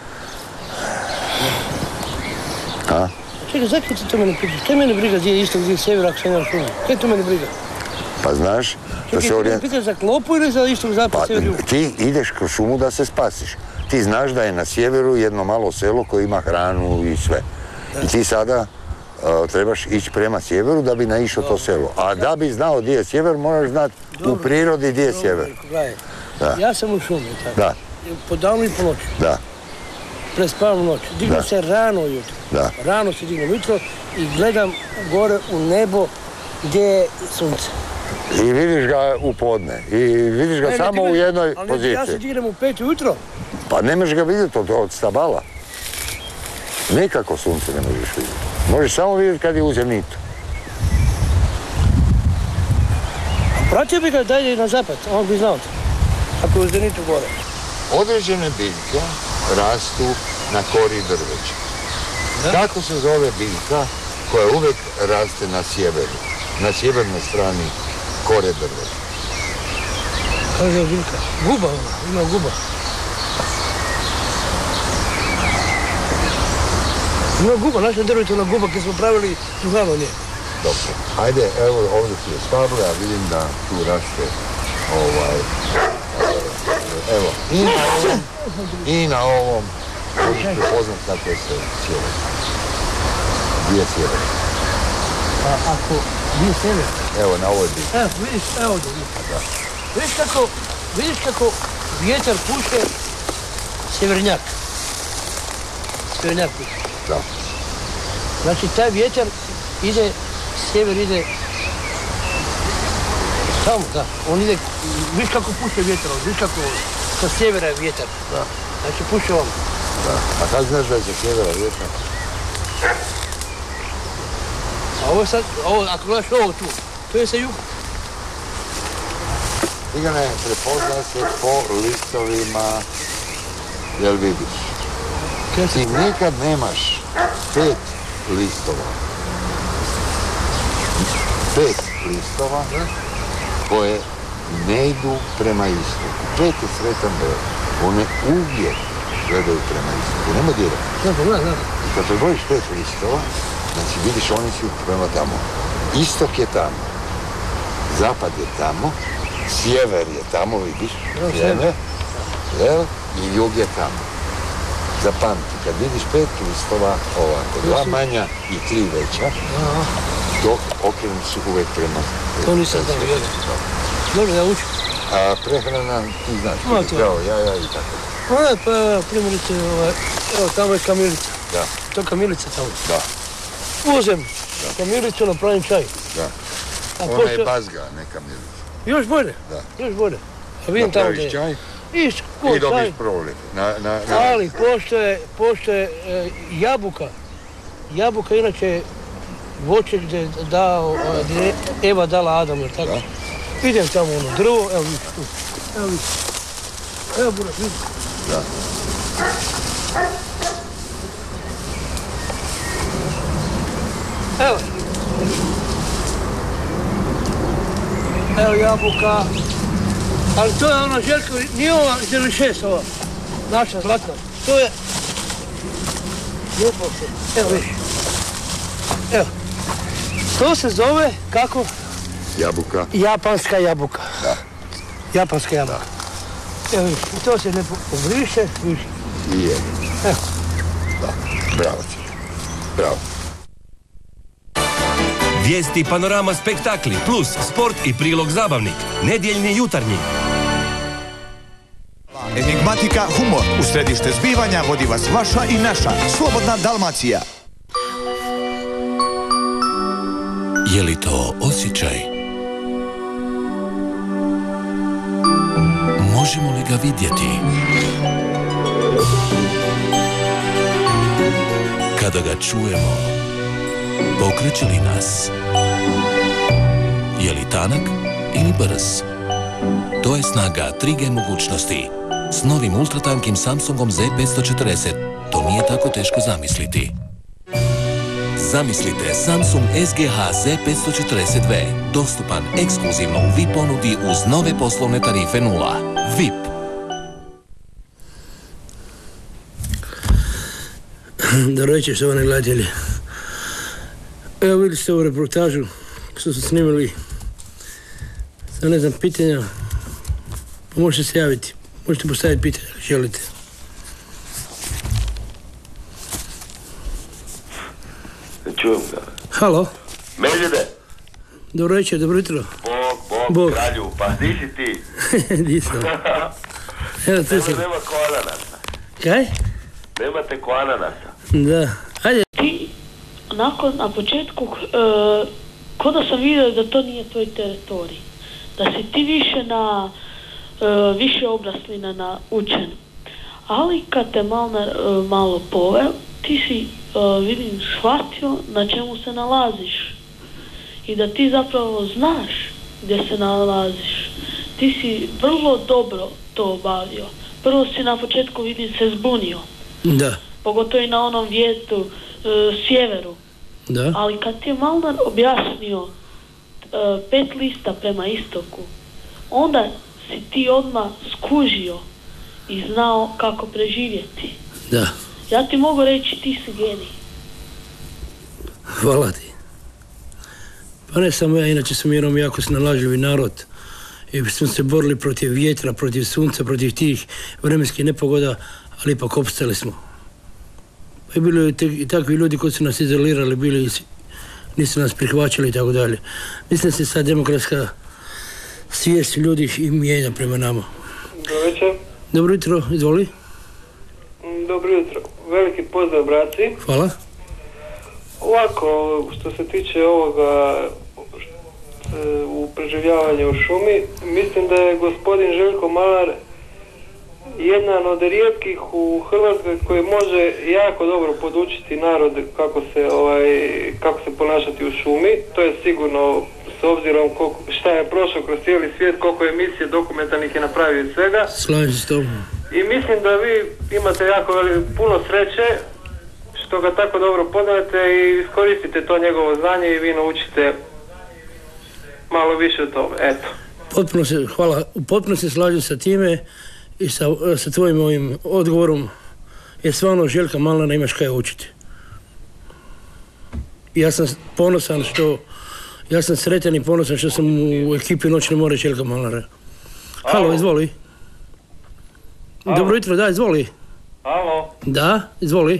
A? Čekaj, zakaj ti to mene pitaš? Kaj mene briga gdje je istok, gdje je sjever, ako sam ja u šumi? Kaj to mene briga? Pa znaš da se Čekaj, ti pitaš za klopu ili za istok, zapad, sjever, jug? Ti ideš kroz šumu da se spasiš. Ti znaš da je na sjeveru jedno malo selo koje ima hranu i sve. I ti sada trebaš ići prema sjeveru da bi naišao to selo. A da bi znao gdje je sjever, moraš znati u prirodi gdje je sjever. Ja sam u šumi, tako. Da. Po danu i po noći. Da. Prespavam noć. Dignem se rano ujutro. Da. Rano se dignem ujutro i gledam gore u nebo gdje je sunce. I vidiš ga u podne. I vidiš ga samo u jednoj poziciji. Ja se dignem u 5 ujutro. Pa ne možeš ga vidjeti od stabala. Nikako sunce ne možeš vidjeti. Možeš samo vidjeti kad je u zenitu. Pratio bi ga dalje na zapad, on bi znao to. Ako je u zenitu gore. Određene biljke rastu na kori drveća. Kako se zove biljka koja uvijek raste na sjeveru? Na sjevernoj strani kore drveća. Kako je biljka? Guba, ima guba. Ima guba, naša drveća na guba kad smo pravili duhavanje. Dobro, ajde, evo ovdje ti je stablo, ja vidim da tu raste evo, i na ovom možeš prepoznat kako je se sjever. Gdje je sjever? A ako, gdje je sjever? Evo, na ovoj biljci. Evo, vidiš, evo ovdje. Vidiš kako vjetar puše sjevernjak. Sjevernjak puše. Da. Znači, taj vjetar ide, sjever ide tamo, da. On ide, viš kako puše vjetar, viš kako sa sjevera je vjetar. Da. Znači, puše on. Da. A kad znaš da je sa sjevera vjetar? A ovo je sad, ako gledaš ovo tu, to je sa juga. Igane, prepozna se po listovima, jel vidiš? Ti nikad nemaš 5 listova. 5 listova koje ne idu prema istoku. 5 je sretan broj. One uvijek gledaju prema istoku. Nemo dirati. I kad prebrojiš 5 listova, znači vidiš oni su prema tamo. Istok je tamo. Zapad je tamo. Sjever je tamo, vidiš? Sjever. I jug je tamo. Zapamti, kad vidiš 5 listova ovako, 2 manja i 3 veća, dok okrenuti su uvijek prema... To nisam znao, jedno. Dobro, ja učim. A prehrana, ti znaš, ja i tako. Pa primjerice, evo tamo je kamilica. Da. To kamilica tamo. Da. Uzem kamilicu, napravim čaj. Da. Ona je bazga, ne kamilica. Još bolje. Da. Još bolje. A vidim tamo gdje je. Napraviš čaj? I dobiš proliv. Ali postoje jabuka. Jabuka inače voće gdje je dao, gdje Eva dala Adamu, jer tako? Da. Idem tamo ono drvo, evo vidiš tu. Evo vidiš. Evo burak, vidiš. Da. Evo. Evo jabuka. Ali to je ona Željko, nije ova 06 ova, naša zlatna. To je... Lijepo se, evo vidiš. Evo. To se zove kako Jabuka. Japanska jabuka. Da. Japanska jabuka. Evo, i to se ne pogriše, više. Je. Evo. Da, bravo ti. Bravo. Vijesti, panorama, spektakli, plus sport i prilog zabavnik. Nedjeljni jutarnji. Enigmatika, humor. U središte zbivanja vodi vas vaša i naša Slobodna Dalmacija. Je li to osjećaj? Možemo li ga vidjeti? Kada ga čujemo, pokreće li nas? Je li tanak ili brz? To je snaga 3G mogućnosti. S novim ultratankim Samsungom Z540 to nije tako teško zamisliti. Zamislite Samsung SGH Z540V, dostupan ekskluzivno u VIP ponudi uz nove poslovne tarife 0. VIP. Dobro večer, štovani gledatelji. Evo vidjeli ste ovu reportažu što su snimili. Sad ne znam pitanja, pa možete se javiti. Možete postaviti pitanje ako želite. Čujem ga. Halo. Međede. Dobro večer, dobro jutro. Bog, kralju, pa di si ti? Nisam. Evo tu sam. Nema ko ananasa. Kaj? Nemate ko ananasa. Da. Ajde. Ti, onako, na početku, ko da sam vidio da to nije tvoj teritorij. Da si ti više više obraslina na učen. Ali kad te malo poveo, ti si, vidim, shvatio na čemu se nalaziš. I da ti zapravo znaš gdje se nalaziš. Ti si vrlo dobro to obavio. Prvo si na početku, vidim, se zbunio. Da. Pogotovo i na onom vjetru, sjeveru. Da. Ali kad ti je Malnar objasnio 5 lista prema istoku, onda si ti odmah skužio i znao kako preživjeti. Da. Ja ti mogu reći, ti si genij. Hvala ti. Pa ne samo ja, inače sam jednom jako snalažljivi narod. I smo se borili protiv vjetra, protiv sunca, protiv tih vremenskih nepogoda, ali ipak opstali smo. Pa je bilo i takvi ljudi koji su nas izolirali, bili, nisu nas prihvaćali i tako dalje. Mislim se sad demokratska svijest ljudi i mijenja prema nama. Dobro večer. Dobro jutro, izvoli. Dobro jutro. Veliki pozdrav, braci. Hvala. Ovako, što se tiče ovoga u preživljavanju u šumi, mislim da je gospodin Željko Malnar jedan od rijetkih u Hrvatskoj koji može jako dobro podučiti narod kako se ponašati u šumi. To je sigurno, s obzirom šta je prošao kroz cijeli svijet, koliko emisije dokumentarnih je napravio i svega. Slažem se s tobom. I mislim da vi imate jako puno sreće što ga tako dobro poznajete i iskoristite to njegovo znanje i vi naučite malo više o tome. Eto. Hvala. Potpuno se slažem sa time i sa tvojim ovim odgovorom, jer stvarno Željka Malnara imaš kaj učiti. Ja sam ponosan ja sam sretan i ponosan što sam u ekipi Noćne more Željka Malnara. Halo, izvoli. Halo. Dobro jutro, da, izvoli. Halo. Da, izvoli.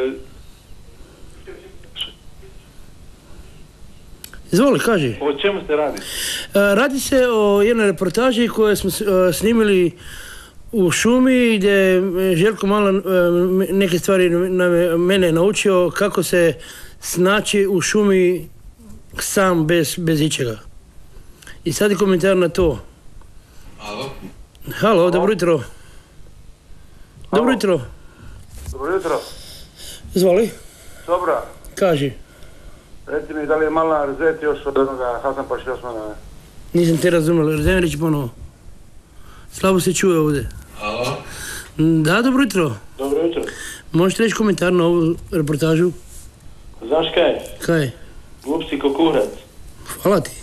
Izvoli, kaži. O čemu se radi? Radi se o jednoj reportaži koju smo snimili u šumi gdje je Željko Malnar neke stvari mene naučio kako se snaći u šumi sam bez ičega. I sad je komentar na to. Halo? Halo, dobro jutro. Dobro jutro. Dobro jutro. Izvoli. Dobra. Kaži. Reci mi da li je Malnar zet još od onoga Hasanpaši Osmana? Nisam te razumjela, razdaj mi reći ponovo. Slabo se čuje ovdje. Halo? Da, dobro jutro. Dobro jutro. Možete reći komentar na ovu reportažu? Znaš kaj? Kaj? Glup si ko kurac. Hvala ti.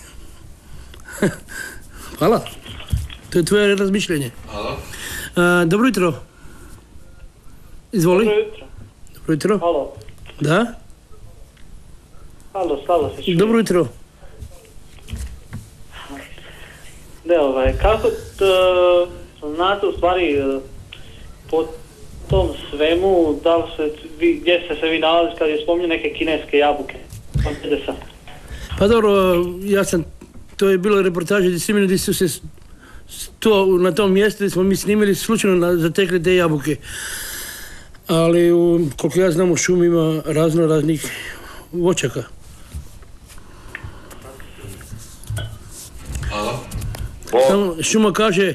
Hvala. To je tvoje razmišljenje. Halo? Dobro jutro. Izvoli. Dobro jutro. Dobro jutro. Halo. Da? Halo, slabo se čuje. Dobro jutro. kako znate u stvari po tom svemu, gdje ste se vi nalazili kad je spominju neke kineske jabuke? Pa dobro, to je bilo reportaže gdje su se na tom mjestu gdje smo mi snimili slučajno zatekli te jabuke. Ali koliko ja znam u šumi ima raznih voćaka. Šuma kaže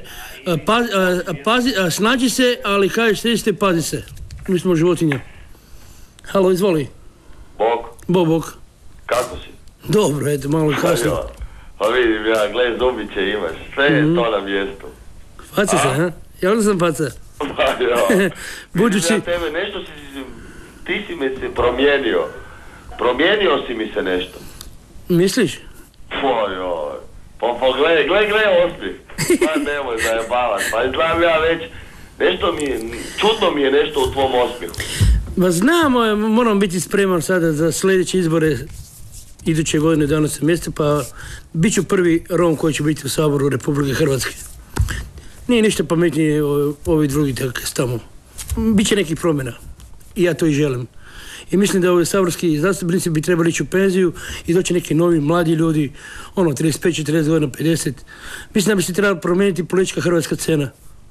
snađi se, ali kaže sljedeće pazi se. Mi smo životinja. Halo, izvoli. Bog. Kako si? Dobro, eto, malo kasno. Pa vidim ja, gledaj, zubiće imaš, sve je to na mjestu. Faca se, ha? Ja li sam faca? Pa jo, vidim ja tebe, nešto ti si mi se promijenio. Promijenio si mi se nešto. Misliš? Pa joj, pa gledaj osmih. Pa nemoj zajebavat, pa znam ja već, nešto mi je, čudno mi je nešto u tvom osmihu. Ma znamo, moram biti spreman sada za sljedeće izbore iduće godine 11. mjeseca, pa bit ću prvi Rom koji će biti u Saboru Republike Hrvatske. Nije ništa pametnije ovi drugi tamo. Biće nekih promjena. I ja to i želim. I mislim da ovi saborski zastupnici bi trebali ići u penziju i doći neki novi mladi ljudi, 35, 40 godina, 50. Mislim da bi se trebala promijeniti politička hrvatska scena.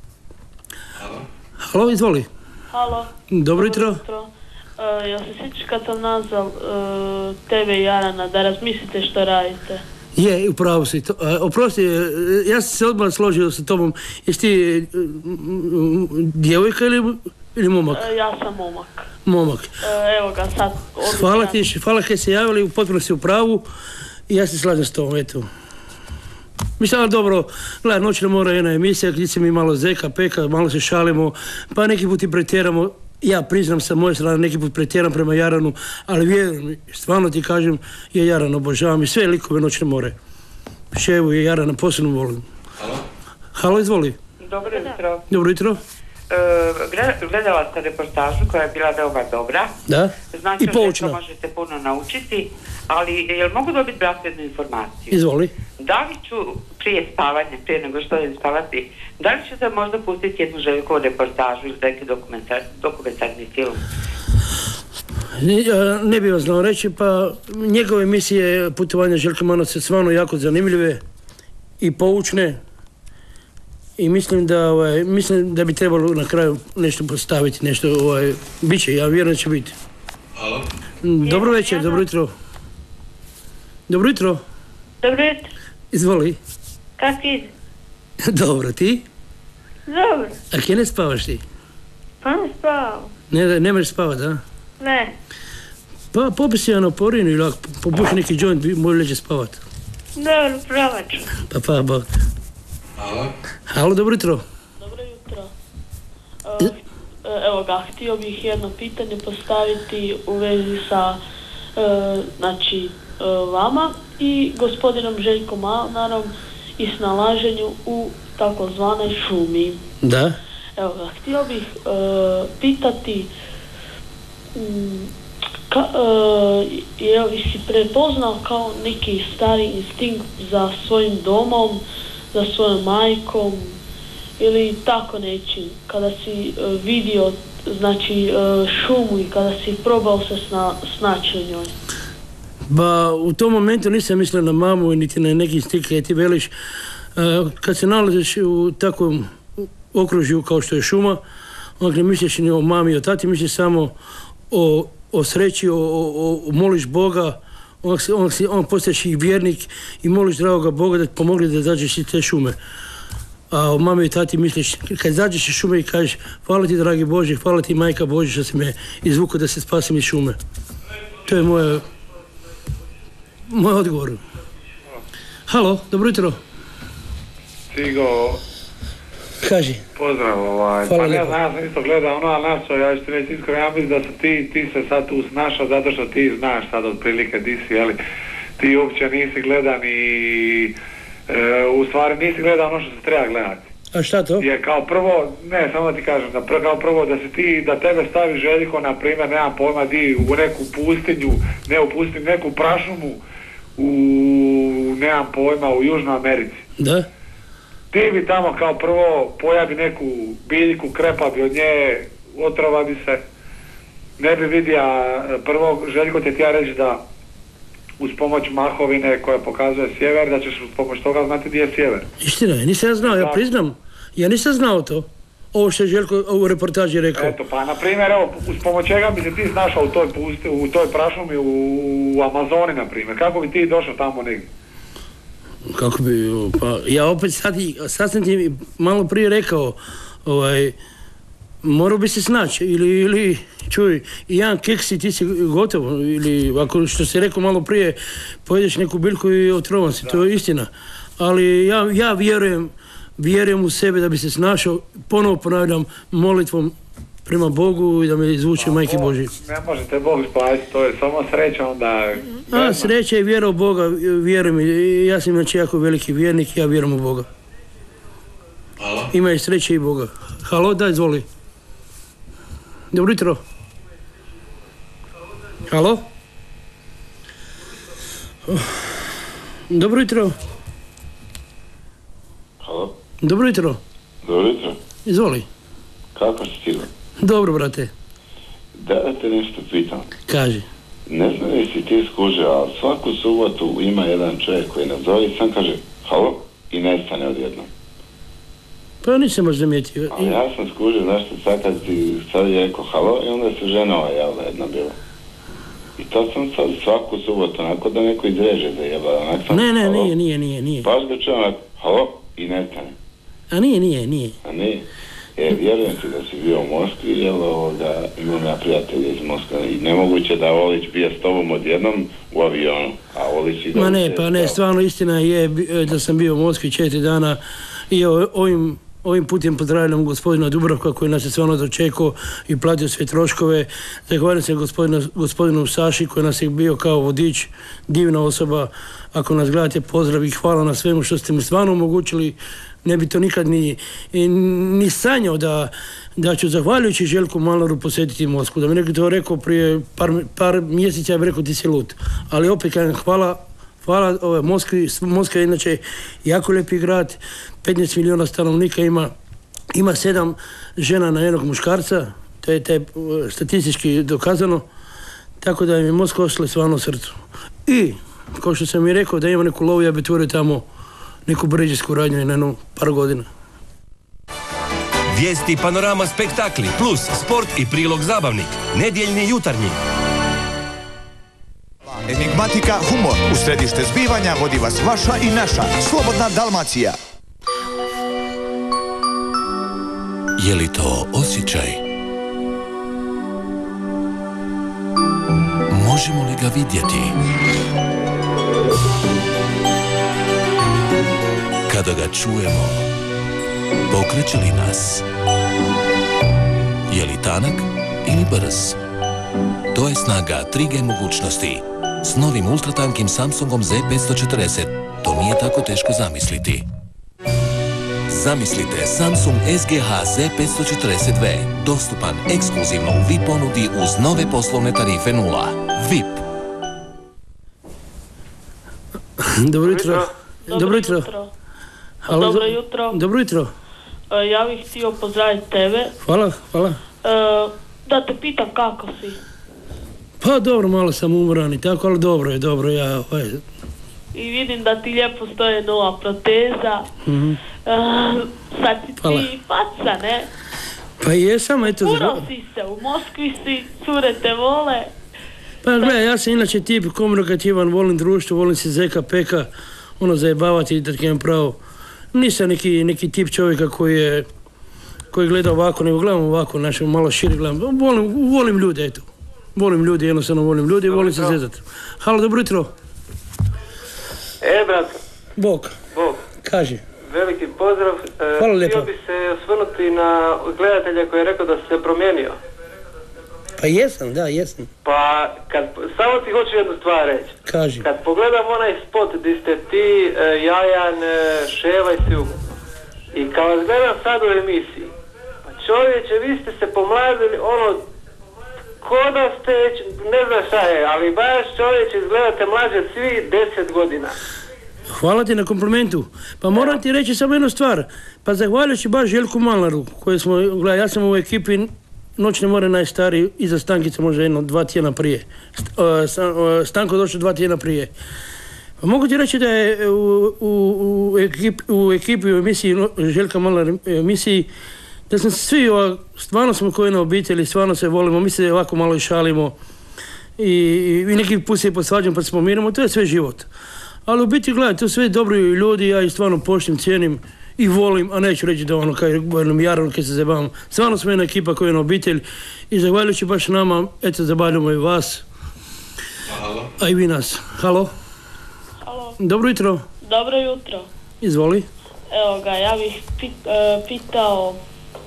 Halo, izvoli. Halo. Dobro jutro. Jel se sjećaš kad sam nazval tebe i Jarana da razmislite što radite? Je, upravo si. Oprosti, ja sam se odmah složio sa tobom. Jesi ti djevojka ili momak? Ja sam momak. Momak. Evo ga sad. Hvala kaj se javili, potpuno si u pravu i ja se slažem s tobom, eto. Mislim, ali dobro, gledaj, Noćna mora je jedna emisija gdje se mi malo zeka, peka, malo se šalimo, pa neki put i pretjeramo. Ja priznam sa moje strane, neki put pretjeram prema Jaranu, ali vjerujem, stvarno ti kažem, ja Jaran obožavam i sve likove Noćne more. Ševu i Jarana posebno volim. Halo, izvoli. Dobro jutro. Dobro jutro. Gledala sam reportažu koja je bila veoma dobra. Da? Znači, i poučna. Možete puno naučiti, ali jel mogu dobiti jednu informaciju? Izvoli. Da li ću prije spavanja, prije nego što idem spavati, da li ću da možda pustiti jednu Željkovu reportažu ili neki dokumentarni film? Ne bih vas znao reći, pa njegove emisije putovanja Željka Manovca stvarno jako zanimljive i poučne. I mislim da bi trebalo na kraju nešto postaviti, nešto, bit će, ja vjerujem da će biti. Halo? Dobro večer, dobro jutro. Dobro jutro. Dobro jutro. Izvoli. Kako ide? Dobro, ti? Dobro. A kje ne spavaš ti? Pa ne spavam. Ne možeš spavat, da? Ne. Pa popij si na porinu ili ako popuši neki joint, može leđe spavat. Dobro, probat ću. Pa, bak. Halo? Halo, dobro jutro. Dobro jutro. Evo ga, htio bih jedno pitanje postaviti u vezi sa vama i gospodinom Željkom Malnarom i snalaženju u takozvanoj šumi. Da. Evo ga, htio bih pitati je li si prepoznao kao neki stari instinkt za svojim domom, za svojom majkom ili tako nečim, kada si vidio šumu i kada si probao se snaći u njoj? Ba, u tom momentu nisam mislio na mamu niti na neki instinkt kaj ti veliš. Kad se nalaziš u takvom okružju kao što je šuma, onda ne misliš ni o mami i o tati, misliš samo o sreći, moliš Boga, on postaješ i vjernik i moliš dragoga Boga da ti pomogli da zađeš iz te šume. A o mami i tati misliš, kad zađeš iz šume i kažeš hvala ti dragi Bože, hvala ti majka Bože što si me izvukao da se spasim iz šume. To je moj odgovor. Halo, dobro jutro. Cigo. Kaži. Pozdrav, pa ne znam, ja sam isto gledao ali našao, ja ću ti reći iskreno, ja mislim da se ti se sad tu snašao zato što ti znaš sad otprilike di si, jeli, ti uopće nisi gledan i u stvari nisi gledao ono što se treba gledati. A šta to? Jer kao prvo, ne, samo da ti kažem, kao prvo da tebe stavi Željko, na primjer, nemam pojma di, u neku pustinju, ne u pustinju, neku prašumu, nemam pojma, u Južnoj Americi. Da? ti bi tamo kao prvo pojavi neku biljku, krepa bi od nje, otrova bi se, ne bi vidio, prvo Željko ti ja reći da uz pomoć mahovine koja pokazuje sjever, da ćeš uz pomoć toga znati gdje je sjever. Istina je, nisam ja znao, ja priznam, ja nisam znao to. Ovo što je Željko u reportaži rekao. Eto, pa na primjer, evo, uz pomoć čega bi se ti snašao u toj prašumi u Amazoni, na primjer, kako bi ti došao tamo negdje? Kako bi, pa ja opet sad sam ti malo prije rekao, morao bi se snaći, ili čuj, jedan keks i ti si gotovo, ili ako što si rekao malo prije, pojedeš neku biljku i otrovan si, to je istina. Ali ja vjerujem u sebe da bi se snašao, ponovo ponavljam, molitvom prema Bogu i da me izvuče Majke Božje. Ne možete Bog spasiti, to je samo sreća onda... Sreća i vjera u Boga, vjerujem, ja sam inače jako veliki vjernik, ja vjerujem u Boga. Halo? Ima i sreće i Boga. Halo, daj, izvoli. Dobro jutro. Halo? Dobro jutro. Halo? Dobro jutro. Dobro jutro. Izvoli. Kako si ti? Dobro, brate. Da te nešto pitam. Kaži. Ne znam jesi ti skužio, ali svaku subotu ima jedan čovjek koji nazove i sam kaže halo i nestane odjednom. Pa nisam baš zamijetio. Ali ja sam skužio, znaš što sad kad ti sad je rekao halo i onda se žena javila jedna bila. I to sam sad svaku subotu, onako da neko izreže da jeba. Ne, nije. Baš ga čujem onako halo i nestane. A nije. A nije? Vjerujem ti da si bio u Moskvi, jer imam ja prijatelje iz Moskve i nemoguće da Olić bio s tobom odjednom u avionu, a Olić i da... Ma ne, stvarno istina je da sam bio u Moskvi 4 dana i ovim putem pozdravljam gospodina Dubravka koji nas je stvarno dočekao i platio sve troškove. Zahvaljujem se gospodinu Saši koji nas je bio kao vodič, divna osoba. Ako nas gledate, pozdrav i hvala na svemu što ste mi stvarno omogućili. Ne bi to nikad ni sanjao da ću zahvaljujući Željku Malnaru posjetiti Moskvu. Da mi neko to rekao prije par mjeseca, ja bih rekao ti si lud. Ali opet kažem hvala Moskvi. Moskva je inače jako lijepi grad, 15 milijuna stanovnika ima 7 žena na jednog muškarca, to je statistički dokazano, tako da im je Moskva ostala stvarno u srcu. I, kao što sam i rekao, da ima neku lovu, ja bi otvorio tamo neku bređesku radnju na jedno par godina. Vijesti, panorama, spektakli, plus sport i prilog zabavnik. Nedjeljni jutarnji. Enigmatika, humor. U središte zbivanja vodi vas vaša i naša Slobodna Dalmacija. Je li to osjećaj? Možemo li ga vidjeti? Kada ga čujemo, pokreće li nas? Je li tanak ili brz? To je snaga 3G mogućnosti. S novim ultratankim Samsungom Z540 to nije tako teško zamisliti. Zamislite Samsung SGH Z542, dostupan ekskluzivno u VIP ponudi uz nove poslovne tarife 0. VIP. Dobro jutro. Dobro jutro. Dobro jutro. Ja bih htio pozdraviti tebe. Hvala. Da te pitam kako si. Pa dobro, malo sam umoran i tako, ali dobro, ja... I vidim da ti lijepo stoje nova proteza. Sad si ti faca, ne? Pa jesam, eto... Puro si se, u Moskvi si, cure te vole. Pa gledaj, ja sam inače tip komunikativan, volim društvo, volim se zeka, peka, zajebavati, da ti imam pravo. Nisam neki tip čovjeka koji gleda ovako, nego gledam ovako, malo širi gledam. Volim ljude, eto. Volim ljudi, jednostavno volim ljudi i volim se zezati. Halo, dobro jutro. Brat. Bog. Kaži. Veliki pozdrav. Hvala lijepo. Htio bi se osvrnuti na gledatelja koji je rekao da si se promijenio. Pa jesam, da, jesam. Pa, samo ti hoću jednu stvar reći. Kaži. Kad pogledam onaj spot gdje ste ti, Jajan, Ševa i Sjugo, i kad vas gledam sad u emisiji, pa čovječe, vi ste se pomladili, ko da ste, ne znam šta je, ali baš čovječe izgledate mlađe svi 10 godina. Hvala ti na komplimentu. Pa moram ti reći samo jednu stvar. Pa zahvaljujući baš Željku Malnaru, koji smo, gledaj, ja sam u ekipi Noćne more najstariji, iza Stankice možda 2 tjedna prije. Stanko došao 2 tjedna prije. Pa mogu ti reći da je u ekipi u emisiji Željka Malnar emisiji, da smo svi, stvarno smo koji na obitelji, stvarno se volimo, mi se ovako malo i šalimo i neki put se posvađamo pa se pomiramo, to je sve život. Ali u biti, gledaj, to sve dobri ljudi, ja ih stvarno poštim, cijenim i volim, a neću reći da ono, kao jednom Jaron, kad se zabavam. Stvarno smo jedna ekipa koja je na obitelj i zahvaljujući baš nama, eto, zabavljamo i vas. Halo. A i vi nas. Halo. Halo. Dobro jutro. Dobro jutro. Izvoli. Evo ga, ja bih pitao,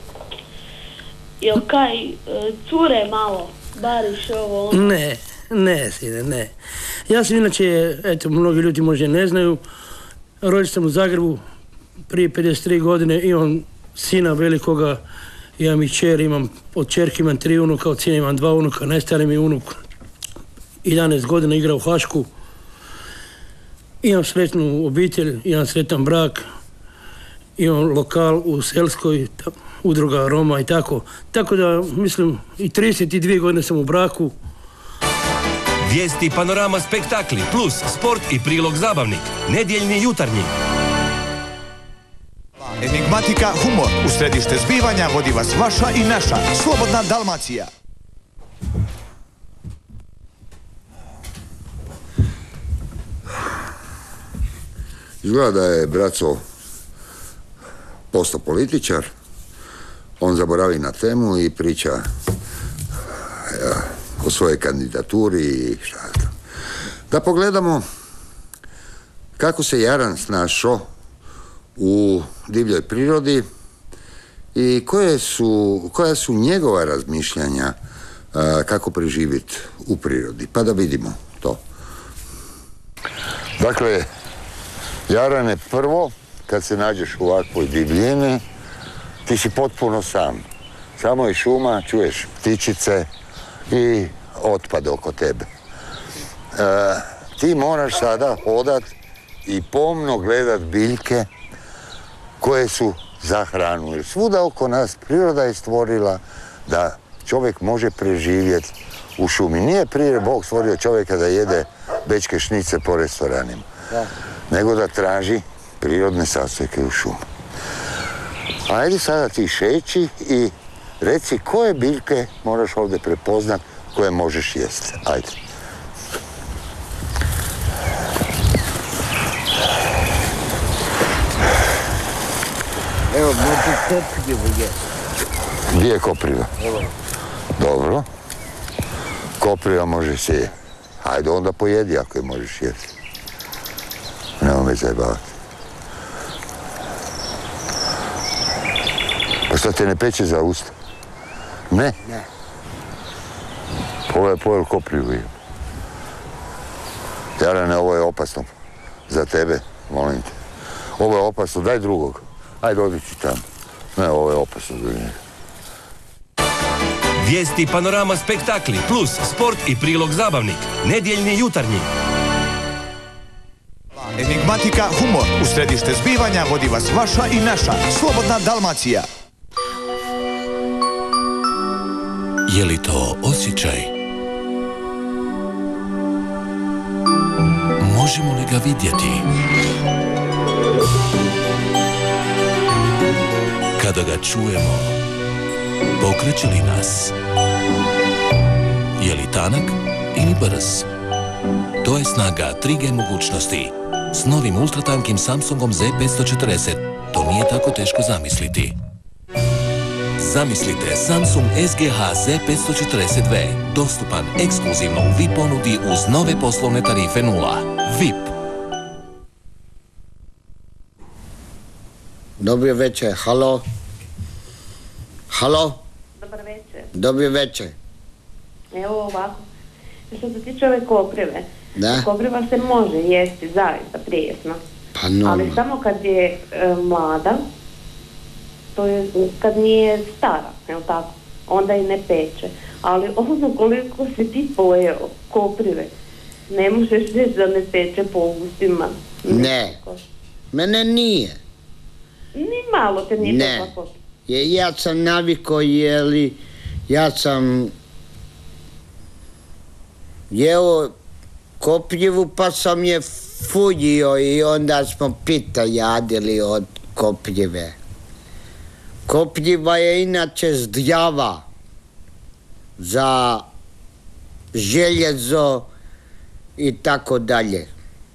jel kaj cure malo, bariš ovo ono? Ne, sine, ne. Ja sam inače, eto, mnogi ljudi možda ne znaju, rođen sam u Zagrebu prije 53 godine, imam sina velikoga, imam i kćer, od kćerke imam 3 unuka, od sina imam 2 unuka, najstariji mi je unuk 11 godina igra u Hašku. Imam sretnu obitelj, imam sretan brak, imam lokal u Selskoj, udruga Roma i tako. Tako da, mislim, i 32 godine sam u braku. Vijesti, panorama, spektakli, plus sport i prilog zabavnik. Nedjeljni jutarnji. Enigmatika, humor. U središte zbivanja vodi vas vaša i naša Slobodna Dalmacija. Izgleda da je Braco postao političar. On zaboravi na temu i priča o svojoj kandidaturi i šta je to. Da pogledamo kako se Jaran snašao u divljoj prirodi i koja su njegova razmišljanja kako preživjeti u prirodi. Pa da vidimo to. Dakle, Jarane, prvo, kad se nađeš u ovakvoj divljini, ti si potpuno sam. Samo je šuma, čuješ ptičice i otpad oko tebe. Ti moraš sada hodat i pomno gledat biljke koje su za hranu. Jer svuda oko nas priroda je stvorila da čovjek može preživjeti u šumi. Nije prije Bog stvorio čovjeka da jede bečke šnice po restoranima, nego da traži prirodne sastojke u šumu. Ajde sada ti šeći i reci koje biljke moraš ovdje prepoznat koje možeš jesti. Ajde. Evo, mogu koprivu jesti. Gdje je kopriva? Evo. Dobro. Kopriva može se jesti. Ajde onda pojedi ako je možeš jesti. Nemo me zajebavati. Pa šta te ne peče za usta? Ne? Ne. Ovo je pojel koprivu. Jarane, ovo je opasno za tebe, molim te. Ovo je opasno, daj drugog. Ajde, odići tamo. Ne, ovo je opasno za njega. Vijesti, panorama, spektakli, plus sport i prilog zabavnik. Nedjeljni jutarnji. Enigmatika, humor. U središte zbivanja vodi vas vaša i naša Slobodna Dalmacija. Je li to osjećaj? Možemo li ga vidjeti? Kada ga čujemo, pokreće li nas? Je li tanak ili brz? To je snaga 3G mogućnosti. S novim ultratankim Samsungom Z540 to nije tako teško zamisliti. Zamislite Samsung SGH Z540V, dostupan ekskluzivno u VIP ponudi uz nove poslovne tarife 0. VIP. Dobro večer, halo? Halo? Dobar večer. Dobro večer. Evo ovako, što se tiče ove koprive, Da? kopriva se može jesti zaista prijesno, Pa no. ali samo kad je mlada, to je kad nije stara, jel tako, onda i ne peče. Ali ono koliko si ti pojeo koprive, Ne možeš reći da ne peče po ustima. Ne. Mene nije. Ni malo te nije ne. Tako. Ja sam navikao jeli, ja sam jeo kopljivu pa sam je fuljio i onda smo pita jadili od kopljive. Kopljiva je inače zdjava za željezo i tako dalje.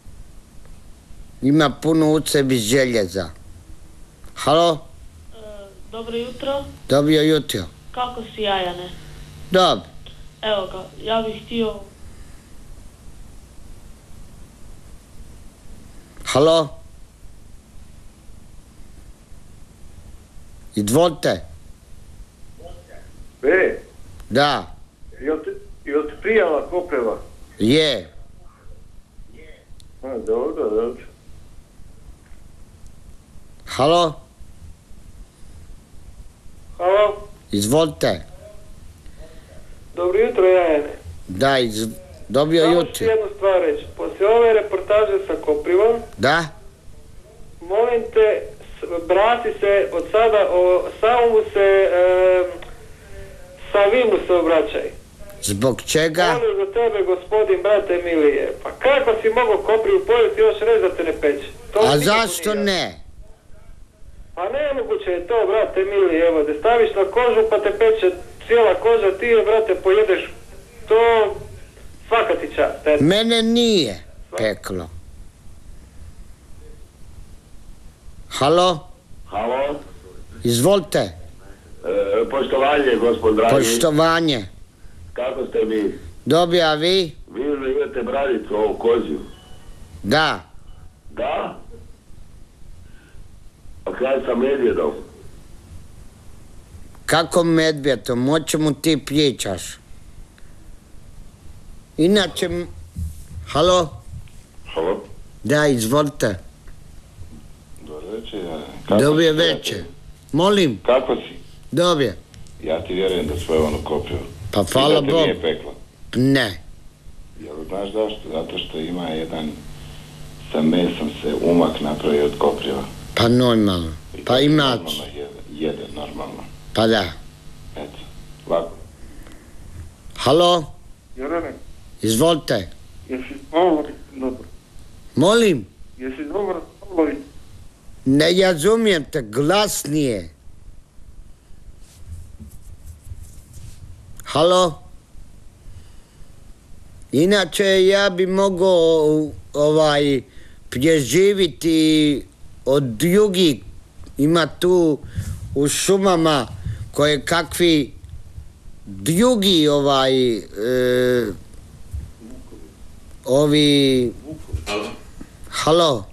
Ima puno u sebi željeza. Halo? Dobro jutro. Dobro jutro. Kako si, Jajane? Dobro. Evo ga, ja bih htio... Halo? Izvolite. Da. Jel ti prijala kopljiva? Je. Dobro. Halo? Halo? Izvolite. Dobro jutro, Jajane. Da, dobio jutro. Samo ću jednu stvar reći. Poslije ove reportaže sa koplivom, Da? molim te, brati se od sada, samo mu se, sa vi mu se obraćaj. Zbog čega? Molim za tebe, gospodin, brate Milije. Pa kako si mogao koprivu pojesti još reći da te ne peče? A zašto ne? Pa nemoguće je to, brate Mili, evo, da staviš na kožu pa te peče cijela koža, ti je, brate, pojedeš, to svaka ti čast. Mene nije peklo. Halo? Halo? Izvolite. Poštovanje, gospod dragi. Poštovanje. Kako ste vi? Dobio, a vi? Vi imate bradicu, ovu koziju. Da. Da? A kaj sa medvjedom? Kako medvjedom? O čemu ti pričaš? Inače... Halo? Halo? Da, izvolite. Dobro večer. Dobije večer. Molim? Kako si? Dobije. Ja ti vjerujem da svoje ono kopio. Pa hvala Bogu. I da te nije peklo. Ne. Jel znaš zašto? Zato što ima jedan sa mesom se umak napravio od kopljeva. Pa normalno. Pa ima... Jede normalno. Pa da. Eto, lako. Halo? Jarane, Izvolite. jesi dobro? Molim? Jesi dobro spavali? Ne razumijem te, glasnije. Halo? Inače ja bi mogao preživiti od drugih. Ima tu u šumama koje kakvi drugi ovi... Halo?